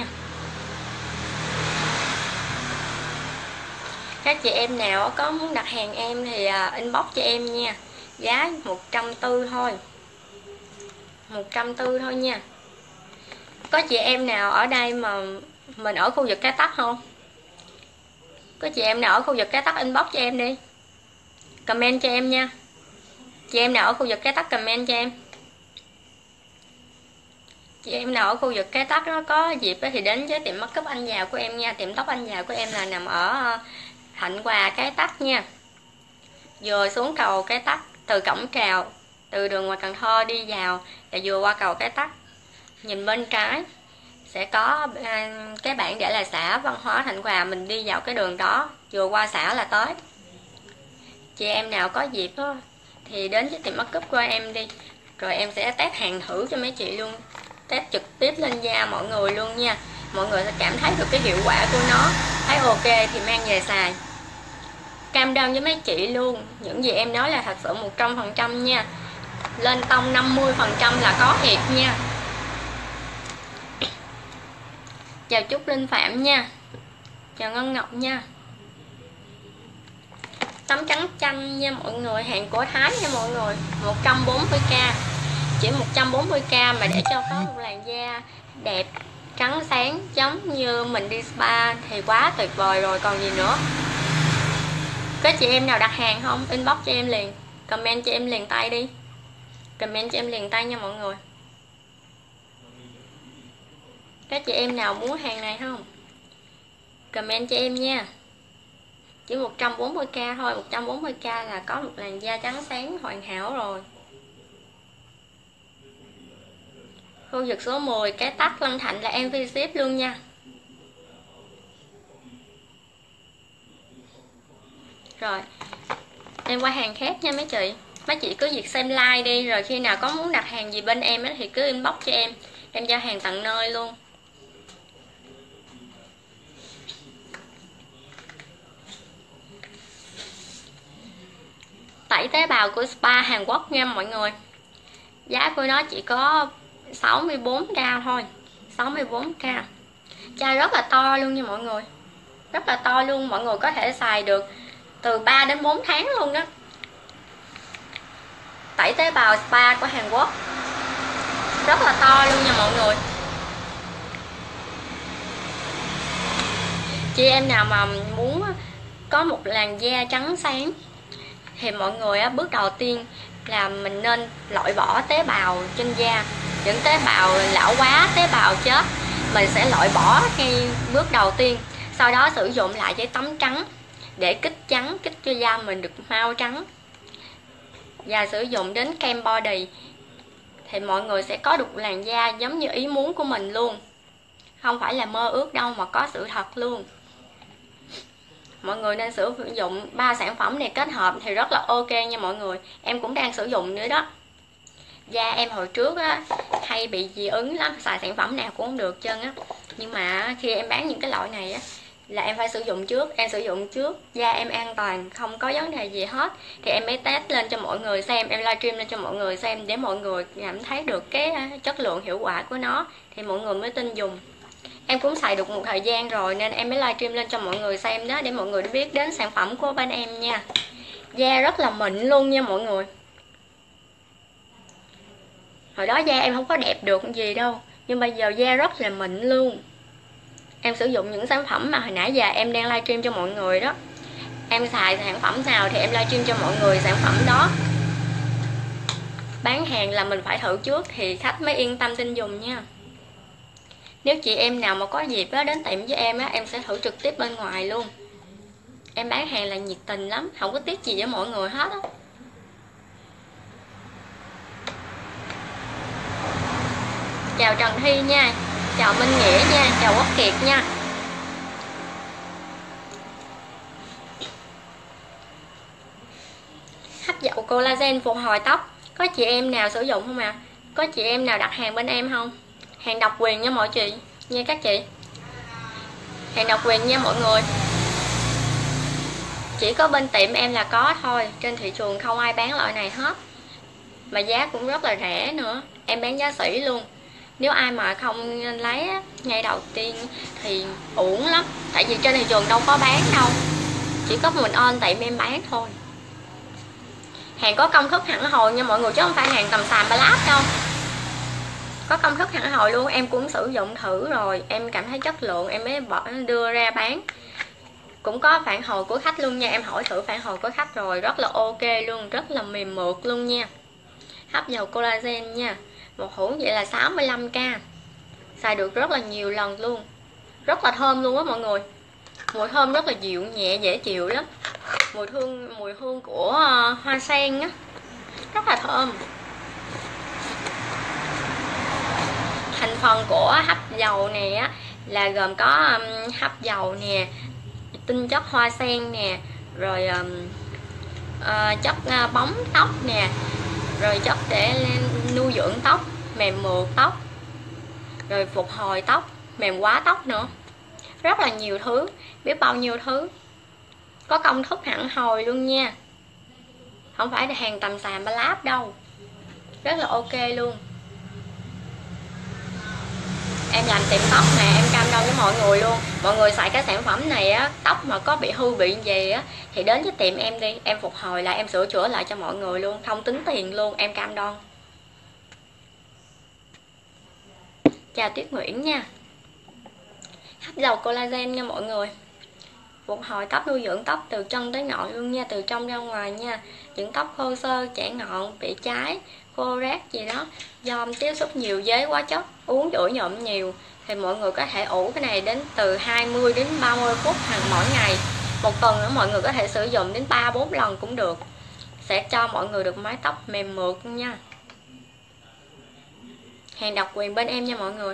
Các chị em nào có muốn đặt hàng em thì inbox cho em nha. Giá một trăm tư mươi thôi. một trăm tư mươi thôi nha. Có chị em nào ở đây mà mình ở khu vực Cái Tắc không? Có chị em nào ở khu vực Cái Tắc inbox cho em đi. Comment cho em nha. Chị em nào ở khu vực Cái Tắc comment cho em. Chị em nào ở khu vực Cái Tắc nó có dịp thì đến với tiệm makeup anh giàu của em nha. Tiệm tóc anh giàu của em là nằm ở Thạnh Hòa Cái Tắc nha. Vừa xuống cầu Cái Tắc, từ cổng trào, từ đường ngoài Cần Thơ đi vào là vừa qua cầu Cái Tắc. Nhìn bên trái sẽ có cái bảng để là xã văn hóa Thạnh Hòa, mình đi vào cái đường đó, vừa qua xã là tới. Chị em nào có dịp đó, thì đến với tiệm makeup của em đi, rồi em sẽ test hàng thử cho mấy chị luôn, test trực tiếp lên da mọi người luôn nha. Mọi người sẽ cảm thấy được cái hiệu quả của nó, thấy ok thì mang về xài. Cam đoan với mấy chị luôn, những gì em nói là thật sự một trăm phần trăm nha. Lên tông năm mươi phần trăm là có thiệt nha. Chào Trúc Linh Phạm nha. Chào Ngân Ngọc nha. Tấm trắng chanh nha mọi người, hàng của Thái nha mọi người, một trăm bốn mươi k. Chỉ một trăm bốn mươi k mà để cho có một làn da đẹp, trắng sáng giống như mình đi spa thì quá tuyệt vời rồi còn gì nữa. Có chị em nào đặt hàng không? Inbox cho em liền, comment cho em liền tay đi. Comment cho em liền tay nha mọi người. Các chị em nào muốn hàng này không? Comment cho em nha. Chỉ một trăm bốn mươi k thôi, một trăm bốn mươi k là có một làn da trắng sáng hoàn hảo rồi. Khu vực số mười, cái tắt Long Thạnh là em free ship luôn nha. Rồi, em qua hàng khác nha mấy chị. Mấy chị cứ việc xem like đi, rồi khi nào có muốn đặt hàng gì bên em thì cứ inbox cho em. Em giao hàng tận nơi luôn. Tẩy tế bào của spa Hàn Quốc nha mọi người. Giá của nó chỉ có sáu mươi bốn k thôi, sáu mươi bốn k. Chai rất là to luôn nha mọi người. Rất là to luôn, mọi người có thể xài được từ ba đến bốn tháng luôn đó. Tẩy tế bào spa của Hàn Quốc. Rất là to luôn nha mọi người. Chị em nào mà muốn có một làn da trắng sáng thì mọi người á, bước đầu tiên là mình nên loại bỏ tế bào trên da. Những tế bào lão hóa, tế bào chết mình sẽ loại bỏ ngay bước đầu tiên. Sau đó sử dụng lại giấy tắm trắng để kích trắng, kích cho da mình được mau trắng. Và sử dụng đến kem body thì mọi người sẽ có được làn da giống như ý muốn của mình luôn. Không phải là mơ ước đâu mà có sự thật luôn. Mọi người nên sử dụng ba sản phẩm này kết hợp thì rất là ok nha mọi người. Em cũng đang sử dụng nữa đó. Da em hồi trước á hay bị dị ứng lắm, xài sản phẩm nào cũng không được chân á. Nhưng mà khi em bán những cái loại này á là em phải sử dụng trước, em sử dụng trước, da em an toàn, không có vấn đề gì hết thì em mới test lên cho mọi người xem, em livestream lên cho mọi người xem để mọi người cảm thấy được cái chất lượng hiệu quả của nó thì mọi người mới tin dùng. Em cũng xài được một thời gian rồi nên em mới livestream lên cho mọi người xem đó, để mọi người biết đến sản phẩm của bên em nha. Da rất là mịn luôn nha mọi người. Hồi đó da em không có đẹp được gì đâu, nhưng bây giờ da rất là mịn luôn. Em sử dụng những sản phẩm mà hồi nãy giờ em đang livestream cho mọi người đó. Em xài sản phẩm nào thì em livestream cho mọi người sản phẩm đó. Bán hàng là mình phải thử trước thì khách mới yên tâm tin dùng nha. Nếu chị em nào mà có dịp đó, đến tiệm với em á, em sẽ thử trực tiếp bên ngoài luôn. Em bán hàng là nhiệt tình lắm, không có tiếc gì với mọi người hết á. Chào Trần Thi nha, chào Minh Nghĩa nha, chào Quốc Kiệt nha. Hấp dậu collagen phục hồi tóc. Có chị em nào sử dụng không ạ? À? Có chị em nào đặt hàng bên em không? Hàng độc quyền nha mọi chị, nha các chị. Hàng độc quyền nha mọi người. Chỉ có bên tiệm em là có thôi, trên thị trường không ai bán loại này hết. Mà giá cũng rất là rẻ nữa, em bán giá sỉ luôn. Nếu ai mà không lấy á, ngay đầu tiên thì uổng lắm. Tại vì trên thị trường đâu có bán đâu, chỉ có mình on tiệm em bán thôi. Hàng có công thức hẳn hồi nha mọi người, chứ không phải hàng tầm xàm ba lát đâu. Có công thức hẳn hồi luôn, em cũng sử dụng thử rồi, em cảm thấy chất lượng em mới bỏ đưa ra bán. Cũng có phản hồi của khách luôn nha, em hỏi thử phản hồi của khách rồi, rất là ok luôn, rất là mềm mượt luôn nha. Hấp dầu collagen nha, một hũ vậy là sáu mươi lăm k. Xài được rất là nhiều lần luôn. Rất là thơm luôn á mọi người. Mùi thơm rất là dịu nhẹ, dễ chịu lắm. Mùi hương mùi hương của uh, hoa sen á, rất là thơm. Thành phần của hấp dầu này á là gồm có um, hấp dầu nè, tinh chất hoa sen nè, rồi um, uh, chất uh, bóng tóc nè, rồi chất để nuôi dưỡng tóc, mềm mượt tóc, rồi phục hồi tóc, mềm quá tóc nữa. Rất là nhiều thứ, biết bao nhiêu thứ. Có công thức hẳn hồi luôn nha, không phải là hàng tầm xàm ba láp đâu. Rất là ok luôn. Em làm tiệm tóc mà em cam đoan với mọi người luôn, mọi người xài cái sản phẩm này á, tóc mà có bị hư bị gì á thì đến với tiệm em đi, em phục hồi lại, em sửa chữa lại cho mọi người luôn, không tính tiền luôn, em cam đoan. Chào Tuyết Nguyễn nha. Hấp dầu collagen nha mọi người, phục hồi tóc, nuôi dưỡng tóc từ chân tới ngọn luôn nha, từ trong ra ngoài nha. Những tóc khô xơ, chẻ ngọn, bị cháy, khô rác gì đó do tiếp xúc nhiều với hóa chất, uống sữa nhuộm nhiều thì mọi người có thể ủ cái này đến từ hai mươi đến ba mươi phút hàng mỗi ngày Một tuần nữa mọi người có thể sử dụng đến ba bốn lần cũng được, sẽ cho mọi người được mái tóc mềm mượt nha. Hàng độc quyền bên em nha mọi người.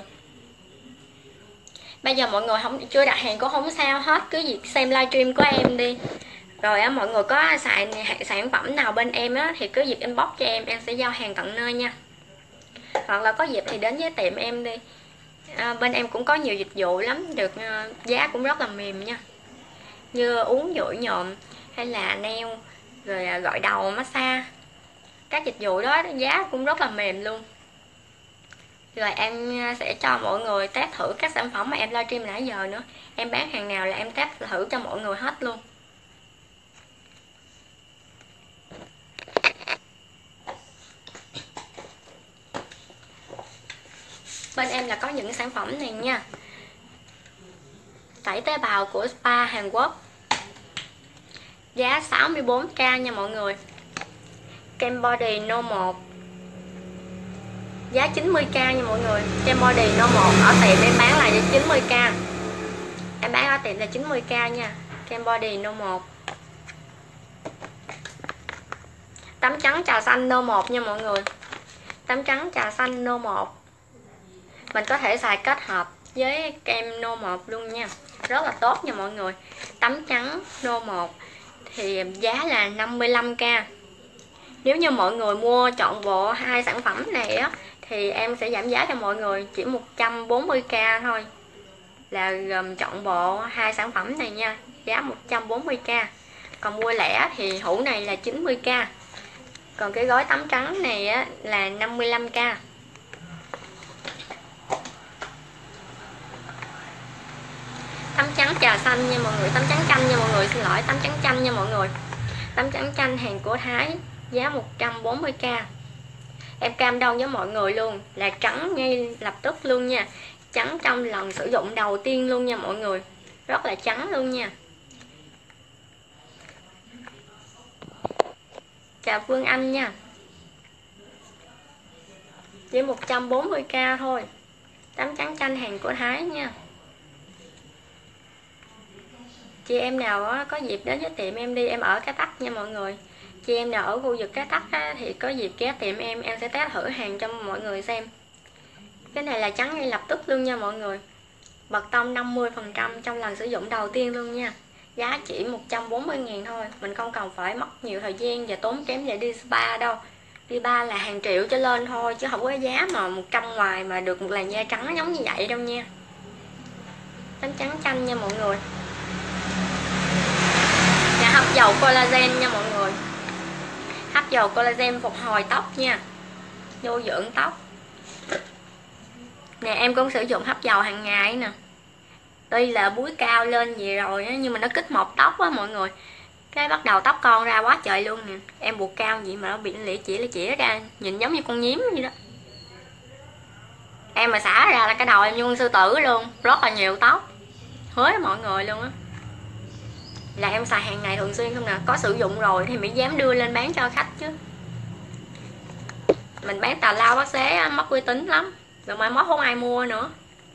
Bây giờ mọi người không chưa đặt hàng cũng không sao hết, cứ việc xem livestream của em đi. Rồi á, mọi người có xài sản phẩm nào bên em á thì cứ việc inbox cho em, em sẽ giao hàng tận nơi nha. Hoặc là có dịp thì đến với tiệm em đi. À, bên em cũng có nhiều dịch vụ lắm, được giá cũng rất là mềm nha. Như uống dội nhộm hay là nail, rồi gội đầu, massage. Các dịch vụ đó giá cũng rất là mềm luôn. Rồi em sẽ cho mọi người test thử các sản phẩm mà em livestream nãy giờ nữa. Em bán hàng nào là em test thử cho mọi người hết luôn. Bên em là có những sản phẩm này nha. Tẩy tế bào của spa Hàn Quốc, giá sáu mươi bốn k nha mọi người. Kem body no một, giá chín mươi k nha mọi người. Kem body no một ở tiệm em bán là chín mươi k. Em bán ở tiệm là chín mươi k nha. Kem body no một. Tắm trắng trà xanh no một nha mọi người. Tắm trắng trà xanh no một. Mình có thể xài kết hợp với kem no một luôn nha. Rất là tốt nha mọi người. Tắm trắng no một thì giá là năm mươi lăm k. Nếu như mọi người mua trọn bộ hai sản phẩm này á thì em sẽ giảm giá cho mọi người chỉ một trăm bốn mươi k thôi. Là gồm trọn bộ hai sản phẩm này nha, giá một trăm bốn mươi k. Còn mua lẻ thì hũ này là chín mươi k. Còn cái gói tắm trắng này á là năm mươi lăm k. Tắm trắng trà xanh nha mọi người, tắm trắng chanh nha mọi người, xin lỗi, tắm trắng chanh nha mọi người. Tắm trắng chanh hàng của Thái, giá một trăm bốn mươi k. Em cam đoan với mọi người luôn là trắng ngay lập tức luôn nha. Trắng trong lần sử dụng đầu tiên luôn nha mọi người. Rất là trắng luôn nha. Chào Phương Anh nha. Chỉ một trăm bốn mươi k thôi. Tắm trắng chanh hàng của Thái nha. Chị em nào có dịp đến với tiệm em đi, em ở Cái Tắc nha mọi người. Chị em nào ở khu vực Cái Tắc thì có dịp ghé tiệm em, em sẽ test thử hàng cho mọi người xem. Cái này là trắng ngay lập tức luôn nha mọi người. Bật tông năm mươi phần trăm trong lần sử dụng đầu tiên luôn nha. Giá chỉ một trăm bốn mươi ngàn thôi. Mình không cần phải mất nhiều thời gian và tốn kém để đi spa đâu. Đi spa là hàng triệu trở lên thôi, chứ không có giá mà một trăm ngoài mà được một làn da trắng giống như vậy đâu nha. Tắm trắng chanh nha mọi người. Nhà hấp dầu collagen nha mọi người. Hấp dầu collagen phục hồi tóc nha, nuôi dưỡng tóc. Nè em cũng sử dụng hấp dầu hàng ngày nè. Tuy là búi cao lên gì rồi á, nhưng mà nó kích mọc tóc á mọi người. Cái bắt đầu tóc con ra quá trời luôn nè. Em buộc cao gì mà nó bị lĩa chỉ lĩa chỉ ra, nhìn giống như con nhím vậy đó. Em mà xả ra là cái đầu em như con sư tử luôn, rất là nhiều tóc. Hới mọi người luôn á. Là em xài hàng ngày thường xuyên không nè. Có sử dụng rồi thì mới dám đưa lên bán cho khách chứ. Mình bán tào lao bác xế mất uy tín lắm. Rồi mai mốt không ai mua nữa.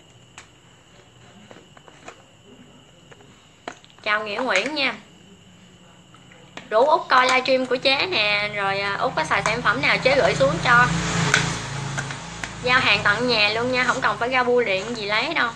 Chào Nghĩa Nguyễn nha. Rủ Út coi livestream của chế nè. Rồi Út có xài sản phẩm nào chế gửi xuống cho. Giao hàng tận nhà luôn nha. Không cần phải ra bưu điện gì lấy đâu.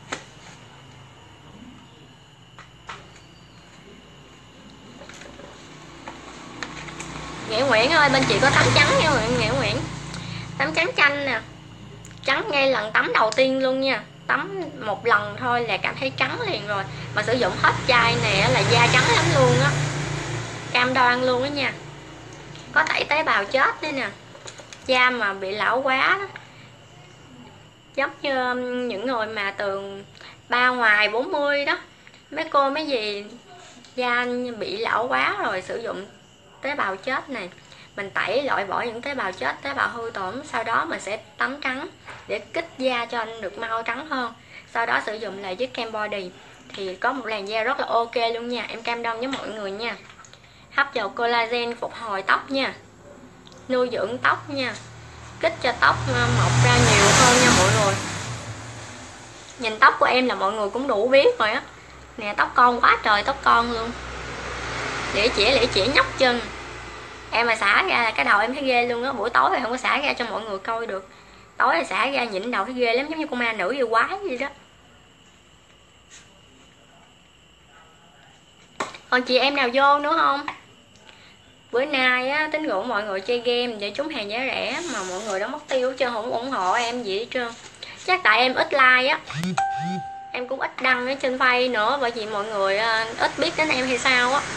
Nghĩa Nguyễn ơi, bên chị có tắm trắng nha Nghĩa Nguyễn. Tắm trắng chanh nè. Trắng ngay lần tắm đầu tiên luôn nha. Tắm một lần thôi là cảm thấy trắng liền rồi. Mà sử dụng hết chai này là da trắng lắm luôn á. Cam đoan luôn á nha. Có tẩy tế bào chết nữa nè. Da mà bị lão quá đó, giống như những người mà từ ba ngoài bốn mươi đó, mấy cô mấy dì da bị lão quá rồi, sử dụng tế bào chết này, mình tẩy loại bỏ những tế bào chết, tế bào hư tổn, sau đó mình sẽ tắm trắng để kích da cho anh được mau trắng hơn. Sau đó sử dụng lại với kem body thì có một làn da rất là ok luôn nha. Em cam đoan với mọi người nha. Hấp dầu collagen phục hồi tóc nha, nuôi dưỡng tóc nha, kích cho tóc mọc ra nhiều hơn nha mọi người. Nhìn tóc của em là mọi người cũng đủ biết rồi á. Nè tóc con quá trời tóc con luôn, lĩa chĩa lĩa chĩa nhóc chân. Em mà xả ra là cái đầu em thấy ghê luôn á. Buổi tối thì không có xả ra cho mọi người coi được, tối thì xả ra nhịn đầu thấy ghê lắm, giống như con ma nữ yêu quái vậy đó. Còn chị em nào vô nữa không? Bữa nay á, tính rủ mọi người chơi game để trúng hàng giá rẻ mà mọi người đã mất tiêu hết trơn, không ủng hộ em gì hết trơn. Chắc tại em ít like á, em cũng ít đăng ở trên Face nữa, bởi vì mọi người ít biết đến em hay sao á.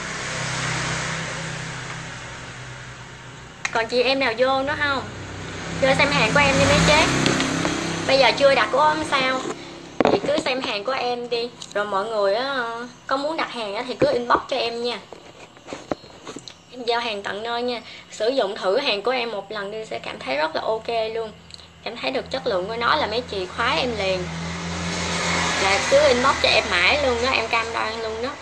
Còn chị em nào vô nữa không? Vô xem hàng của em đi mấy chế. Bây giờ chưa đặt của em sao, chị cứ xem hàng của em đi, rồi mọi người á, có muốn đặt hàng á, thì cứ inbox cho em nha, em giao hàng tận nơi nha. Sử dụng thử hàng của em một lần đi sẽ cảm thấy rất là ok luôn, em thấy được chất lượng của nó là mấy chị khoái em liền, là cứ inbox cho em mãi luôn đó, em cam đoan luôn đó.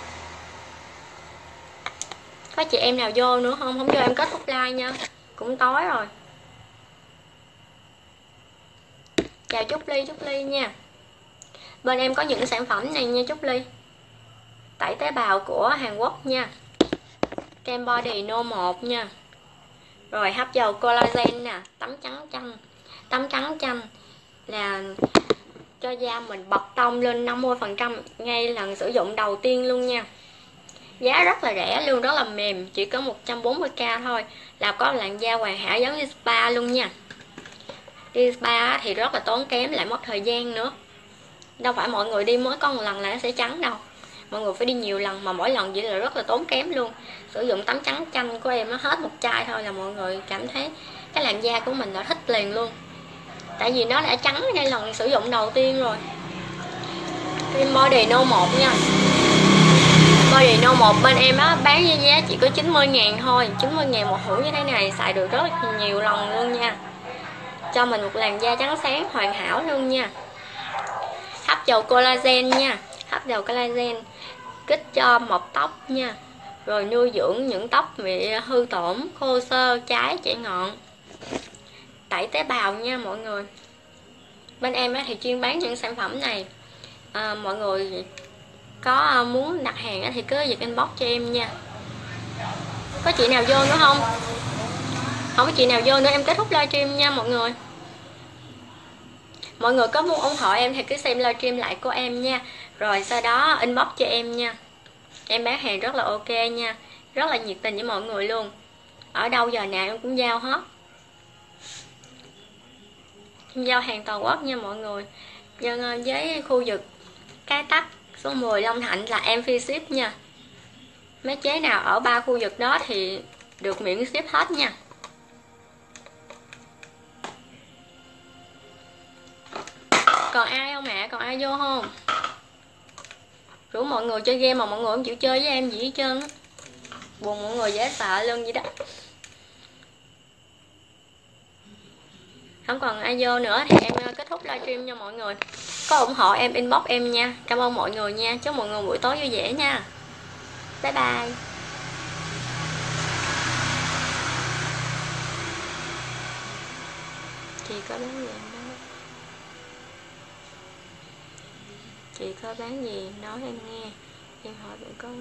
Có chị em nào vô nữa không? Không vô em kết thúc like nha, cũng tối rồi. Chào Trúc Ly, Trúc Ly nha. Bên em có những sản phẩm này nha Trúc Ly, tẩy tế bào của Hàn Quốc nha, kem body no một nha, rồi hấp dầu collagen nè, tắm trắng chanh. Tắm trắng chanh là cho da mình bật tông lên năm mươi phần trăm ngay lần sử dụng đầu tiên luôn nha. Giá rất là rẻ luôn, rất là mềm, chỉ có một trăm bốn mươi k thôi là có làn da hoàn hảo giống như spa luôn nha. Đi spa thì rất là tốn kém, lại mất thời gian nữa, đâu phải mọi người đi mới có một lần là nó sẽ trắng đâu, mọi người phải đi nhiều lần, mà mỗi lần vậy là rất là tốn kém luôn. Sử dụng tắm trắng chanh của em nó hết một chai thôi là mọi người cảm thấy cái làn da của mình đã thích liền luôn, tại vì nó đã trắng ngay lần sử dụng đầu tiên rồi. Cream body no một nha, body no một bên em á bán với giá chỉ có chín mươi ngàn thôi, chín mươi ngàn một hũ như thế này xài được rất là nhiều lần luôn nha, cho mình một làn da trắng sáng hoàn hảo luôn nha. Hấp dầu collagen nha, hấp dầu collagen kích cho mọc tóc nha, rồi nuôi dưỡng những tóc bị hư tổn, khô xơ, cháy, chảy ngọn. Tẩy tế bào nha mọi người. Bên em thì chuyên bán những sản phẩm này, à, mọi người có muốn đặt hàng thì cứ việc inbox cho em nha. Có chị nào vô nữa không? Không có chị nào vô nữa em kết thúc livestream nha mọi người. Mọi người có muốn ủng hộ em thì cứ xem livestream lại của em nha, rồi sau đó inbox cho em nha. Em bán hàng rất là ok nha, rất là nhiệt tình với mọi người luôn, ở đâu giờ nào em cũng giao hết, em giao hàng toàn quốc nha mọi người. Nhưng với khu vực Cái Tắc số mười Long Thạnh là em free ship nha, mấy chế nào ở ba khu vực đó thì được miễn ship hết nha. Còn ai không ạ? À? Còn ai vô không? Rủ mọi người chơi game mà mọi người không chịu chơi với em gì hết trơn á, buồn mọi người dễ sợ luôn vậy đó. Không còn ai vô nữa thì em kết thúc livestream cho mọi người. Có ủng hộ em inbox em nha. Cảm ơn mọi người nha. Chúc mọi người buổi tối vui vẻ nha. Bye bye. Chị có bán gì đó, chị có bán gì nói em nghe, em hỏi được có.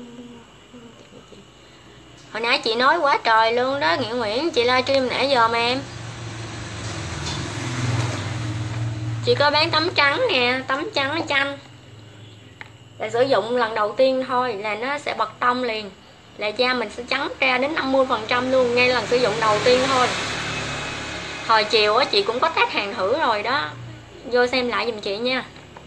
Hồi nãy chị nói quá trời luôn đó Nghĩa Nguyễn, chị livestream nãy giờ mà em. Chị có bán tấm trắng nè, tấm trắng chanh là sử dụng lần đầu tiên thôi là nó sẽ bật tông liền, là da mình sẽ trắng ra đến năm mươi phần trăm luôn ngay lần sử dụng đầu tiên thôi. Hồi chiều á chị cũng có test hàng thử rồi đó, vô xem lại giùm chị nha.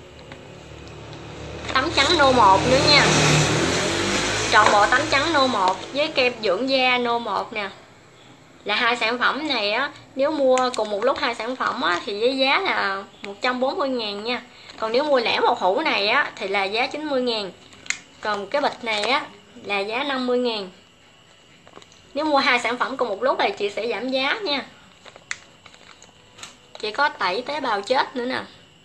Tấm trắng no một nữa nha, chọn bộ tấm trắng no một với kem dưỡng da no một nè, là hai sản phẩm này á, nếu mua cùng một lúc hai sản phẩm á thì với giá là một trăm bốn mươi ngàn nha. Còn nếu mua lẻ một hũ này á thì là giá chín mươi ngàn. Còn cái bịch này á là giá năm mươi ngàn. Nếu mua hai sản phẩm cùng một lúc thì chị sẽ giảm giá nha. Chị có tẩy tế bào chết nữa nè,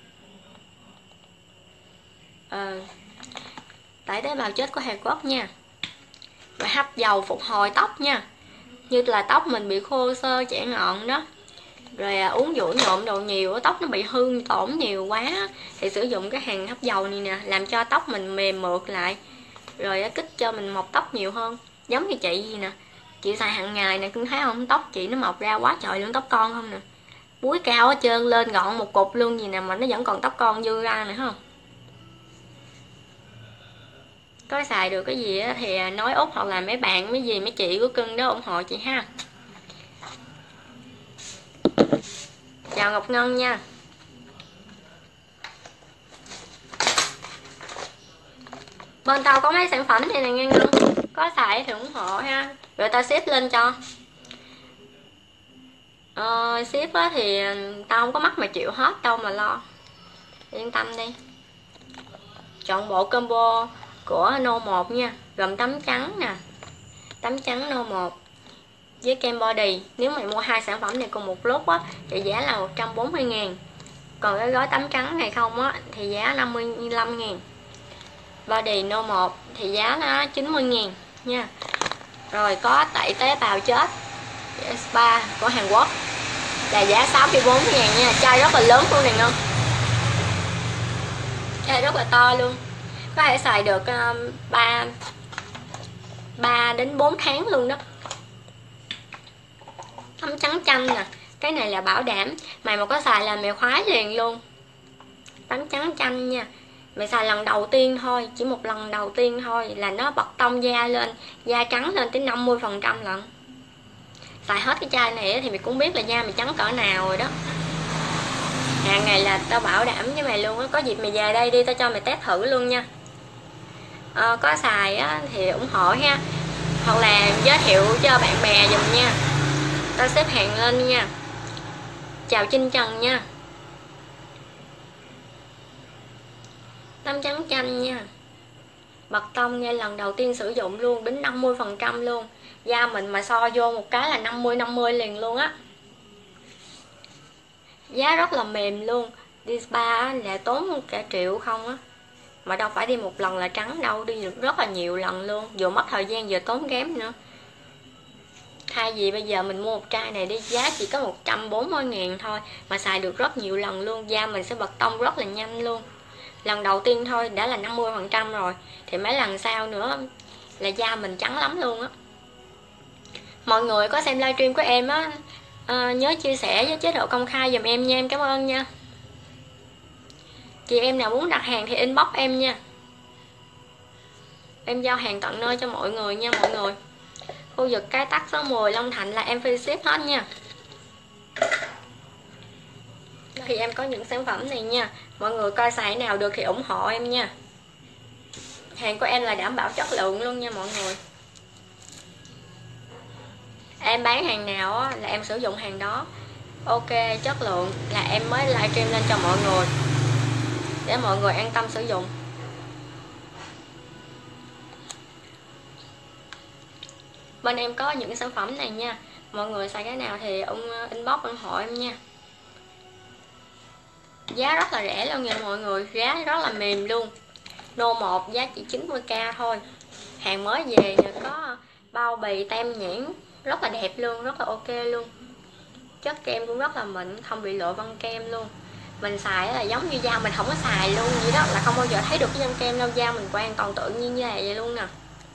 à, tẩy tế bào chết của Hàn Quốc nha. Và hấp dầu phục hồi tóc nha, như là tóc mình bị khô xơ chẻ ngọn đó, rồi à, uống dũa nhộm đồ nhiều, tóc nó bị hư tổn nhiều quá thì sử dụng cái hàng hấp dầu này nè, làm cho tóc mình mềm mượt lại, rồi à, kích cho mình mọc tóc nhiều hơn. Giống như chị gì nè, chị xài hàng ngày nè, cưng thấy không, tóc chị nó mọc ra quá trời luôn, tóc con không nè, búi cao hết trơn, lên gọn một cục luôn gì nè, mà nó vẫn còn tóc con dư ra nữa không. Có xài được cái gì thì nói Út hoặc là mấy bạn mấy gì mấy chị của cưng đó ủng hộ chị ha. Chào Ngọc Ngân nha. Bên tao có mấy sản phẩm này nè nghe Ngân, có xài thì ủng hộ ha, rồi tao ship lên cho. Ờ, ship á thì tao không có mắc mà chịu hết đâu mà lo, yên tâm đi. Chọn bộ combo của No một nha, gồm tắm trắng nè, tắm trắng No một với kem body. Nếu mày mua hai sản phẩm này cùng một lúc á thì giá là một trăm bốn mươi ngàn. Còn cái gói tắm trắng này không á thì giá năm mươi lăm ngàn. Body No một thì giá nó chín mươi ngàn nha. Rồi có tẩy tế bào chết spa của Hàn Quốc là giá sáu mươi bốn ngàn nha. Chai rất là lớn luôn này Ngân, chai rất là to luôn, có thể xài được ba ba đến bốn tháng luôn đó. Tắm trắng chanh nè, cái này là bảo đảm mày mà có xài là mày khoái liền luôn. Tắm trắng chanh nha, mày xài lần đầu tiên thôi, chỉ một lần đầu tiên thôi là nó bật tông da lên, da trắng lên tới năm mươi phần trăm lận. Xài hết cái chai này thì mày cũng biết là da mày trắng cỡ nào rồi đó. Hàng này là tao bảo đảm với mày luôn á, có dịp mày về đây đi tao cho mày test thử luôn nha. À, có xài á thì ủng hộ ha, hoặc là giới thiệu cho bạn bè giùm nha, tao xếp hàng lên nha. Chào Trinh Trần nha. Tắm trắng chanh nha, bật tông ngay lần đầu tiên sử dụng luôn, đến năm mươi phần trăm luôn. Da mình mà so vô một cái là năm mươi năm mươi liền luôn á. Giá rất là mềm luôn. Đi spa là tốn cả triệu không á, mà đâu phải đi một lần là trắng đâu, đi được rất là nhiều lần luôn, vừa mất thời gian vừa tốn kém nữa. Thay vì bây giờ mình mua một chai này đi, giá chỉ có một trăm bốn mươi ngàn thôi mà xài được rất nhiều lần luôn. Da mình sẽ bật tông rất là nhanh luôn. Lần đầu tiên thôi đã là năm mươi phần trăm rồi, thì mấy lần sau nữa là da mình trắng lắm luôn á. Mọi người có xem livestream của em á, à, nhớ chia sẻ với chế độ công khai giùm em nha, em cảm ơn nha. Chị em nào muốn đặt hàng thì inbox em nha, em giao hàng tận nơi cho mọi người nha mọi người. Khu vực Cái Tắc số mười Long Thạnh là em free ship hết nha. Thì em có những sản phẩm này nha, mọi người coi xài nào được thì ủng hộ em nha. Hàng của em là đảm bảo chất lượng luôn nha mọi người. Em bán hàng nào á, là em sử dụng hàng đó, ok chất lượng là em mới livestream lên cho mọi người, để mọi người an tâm sử dụng. Bên em có những sản phẩm này nha, mọi người xài cái nào thì ông inbox ủng hộ em nha. Giá rất là rẻ luôn nha mọi người, giá rất là mềm luôn. No một giá chỉ chín mươi k thôi. Hàng mới về nè, có bao bì tem nhãn rất là đẹp luôn, rất là ok luôn. Chất kem cũng rất là mịn, không bị lộ vân kem luôn. Mình xài là giống như da mình không có xài luôn vậy đó, là không bao giờ thấy được cái vân kem đâu, da mình hoàn toàn tự nhiên như này vậy luôn nè.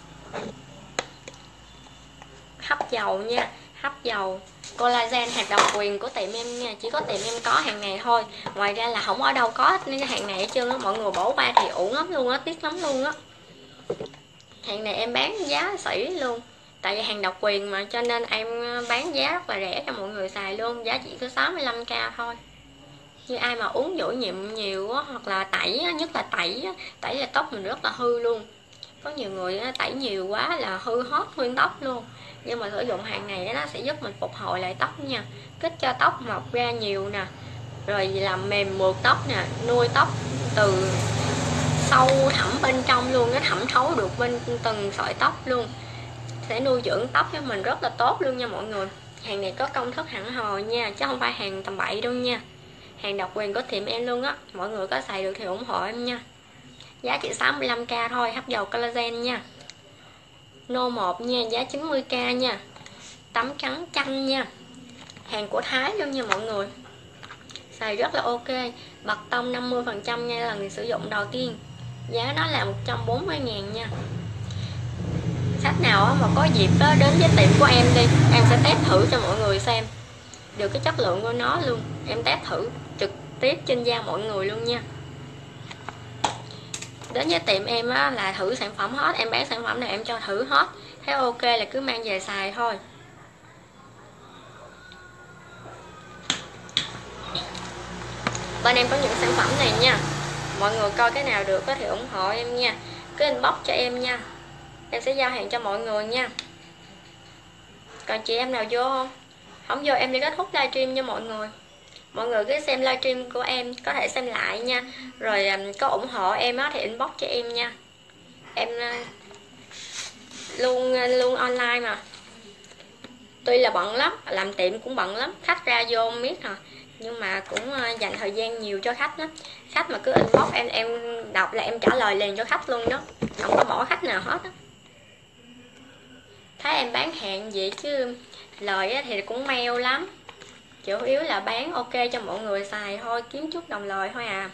Hấp dầu nha, hấp dầu collagen hạt độc quyền của tiệm em nha, chỉ có tiệm em có hàng này thôi, ngoài ra là không ở đâu có cái hàng này hết trơn á. Mọi người bỏ qua thì uổng lắm luôn á, tiếc lắm luôn á. Hàng này em bán giá sỉ luôn, tại vì hàng độc quyền mà, cho nên em bán giá rất là rẻ cho mọi người xài luôn, giá chỉ có sáu mươi lăm k thôi. Như ai mà uống dũa nhiệm nhiều á, hoặc là tẩy á, nhất là tẩy á, tẩy là tóc mình rất là hư luôn. Có nhiều người á, tẩy nhiều quá là hư hết nguyên tóc luôn, nhưng mà sử dụng hàng này nó sẽ giúp mình phục hồi lại tóc nha, kích cho tóc mọc ra nhiều nè, rồi làm mềm mượt tóc nè, nuôi tóc từ sâu thẳm bên trong luôn, nó thẩm thấu được bên từng sợi tóc luôn, sẽ nuôi dưỡng tóc cho mình rất là tốt luôn nha mọi người. Hàng này có công thức hẳn hò nha, chứ không phải hàng tầm bậy đâu nha, hàng độc quyền của tiệm em luôn á. Mọi người có xài được thì ủng hộ em nha. Giá chỉ sáu mươi lăm k thôi, hấp dầu collagen nha. No một nha, giá chín mươi k nha. Tắm trắng chanh nha, Hàng của Thái luôn nha mọi người. Xài rất là ok. Bật tông năm mươi phần trăm ngay lần sử dụng đầu tiên. Giá nó là một trăm bốn mươi ngàn nha. Khách nào mà có dịp đến với tiệm của em đi, em sẽ test thử cho mọi người xem được cái chất lượng của nó luôn. Em test thử trực tiếp trên da mọi người luôn nha. Đến với tiệm em á, là thử sản phẩm hết. Em bán sản phẩm này em cho thử hết. Thấy ok là cứ mang về xài thôi. Bên em có những sản phẩm này nha. Mọi người coi cái nào được có thể ủng hộ em nha. Cứ inbox cho em nha. Em sẽ giao hàng cho mọi người nha. Còn chị em nào vô không? Không vô em đi kết thúc livestream nha mọi người. Mọi người cứ xem livestream của em, có thể xem lại nha. Rồi có ủng hộ em á thì inbox cho em nha. Em luôn luôn online mà. Tuy là bận lắm, làm tiệm cũng bận lắm, khách ra vô miết hả. Nhưng mà cũng dành thời gian nhiều cho khách đó. Khách mà cứ inbox em em đọc là em trả lời liền cho khách luôn đó. Không có bỏ khách nào hết đó. Thấy em bán hàng vậy chứ lời thì cũng mail lắm. Chủ yếu là bán ok cho mọi người xài thôi, kiếm chút đồng lời thôi à.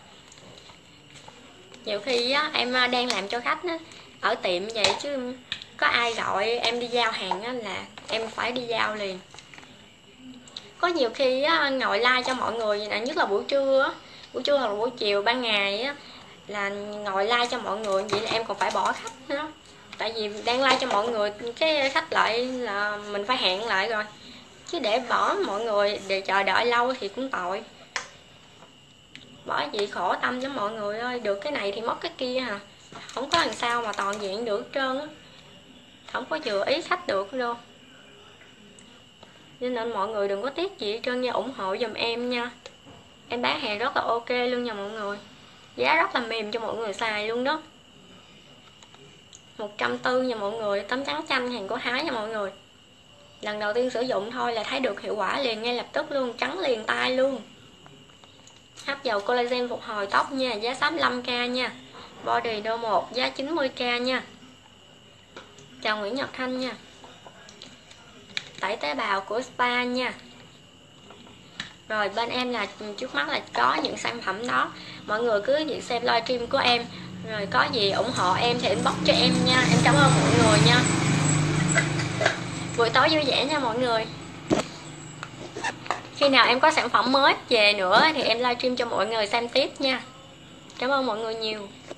Nhiều khi á, em đang làm cho khách á, ở tiệm vậy chứ có ai gọi em đi giao hàng á, là em phải đi giao liền. Có nhiều khi á, ngồi like cho mọi người vậy nè, nhất là buổi trưa á, buổi trưa hoặc là buổi chiều ban ngày á, là ngồi like cho mọi người, vậy là em còn phải bỏ khách nữa. Tại vì đang like cho mọi người, cái khách lại là mình phải hẹn lại rồi. Chứ để bỏ mọi người để chờ đợi lâu thì cũng tội. Bỏ gì khổ tâm cho mọi người ơi. Được cái này thì mất cái kia hả. Không có làm sao mà toàn diện được hết trơn á. Không có vừa ý khách được đâu. Cho nên mọi người đừng có tiếc gì hết trơn nha. ủng hộ giùm em nha. Em bán hàng rất là ok luôn nha mọi người. Giá rất là mềm cho mọi người xài luôn đó. Một trăm tư nha mọi người. Tấm trắng chanh hàng của Thái nha mọi người. Lần đầu tiên sử dụng thôi là thấy được hiệu quả liền ngay lập tức luôn. Trắng liền tay luôn. Hấp dầu collagen phục hồi tóc nha. Giá sáu mươi lăm k nha. Body đô một giá chín mươi k nha. Chào Nguyễn Nhật Thanh nha. Tẩy tế bào của spa nha. Rồi bên em là trước mắt là có những sản phẩm đó. Mọi người cứ việc xem livestream của em. Rồi có gì ủng hộ em thì inbox cho em nha. Em cảm ơn mọi người nha. Buổi tối vui vẻ nha mọi người. Khi nào em có sản phẩm mới về nữa thì em livestream cho mọi người xem tiếp nha. Cảm ơn mọi người nhiều.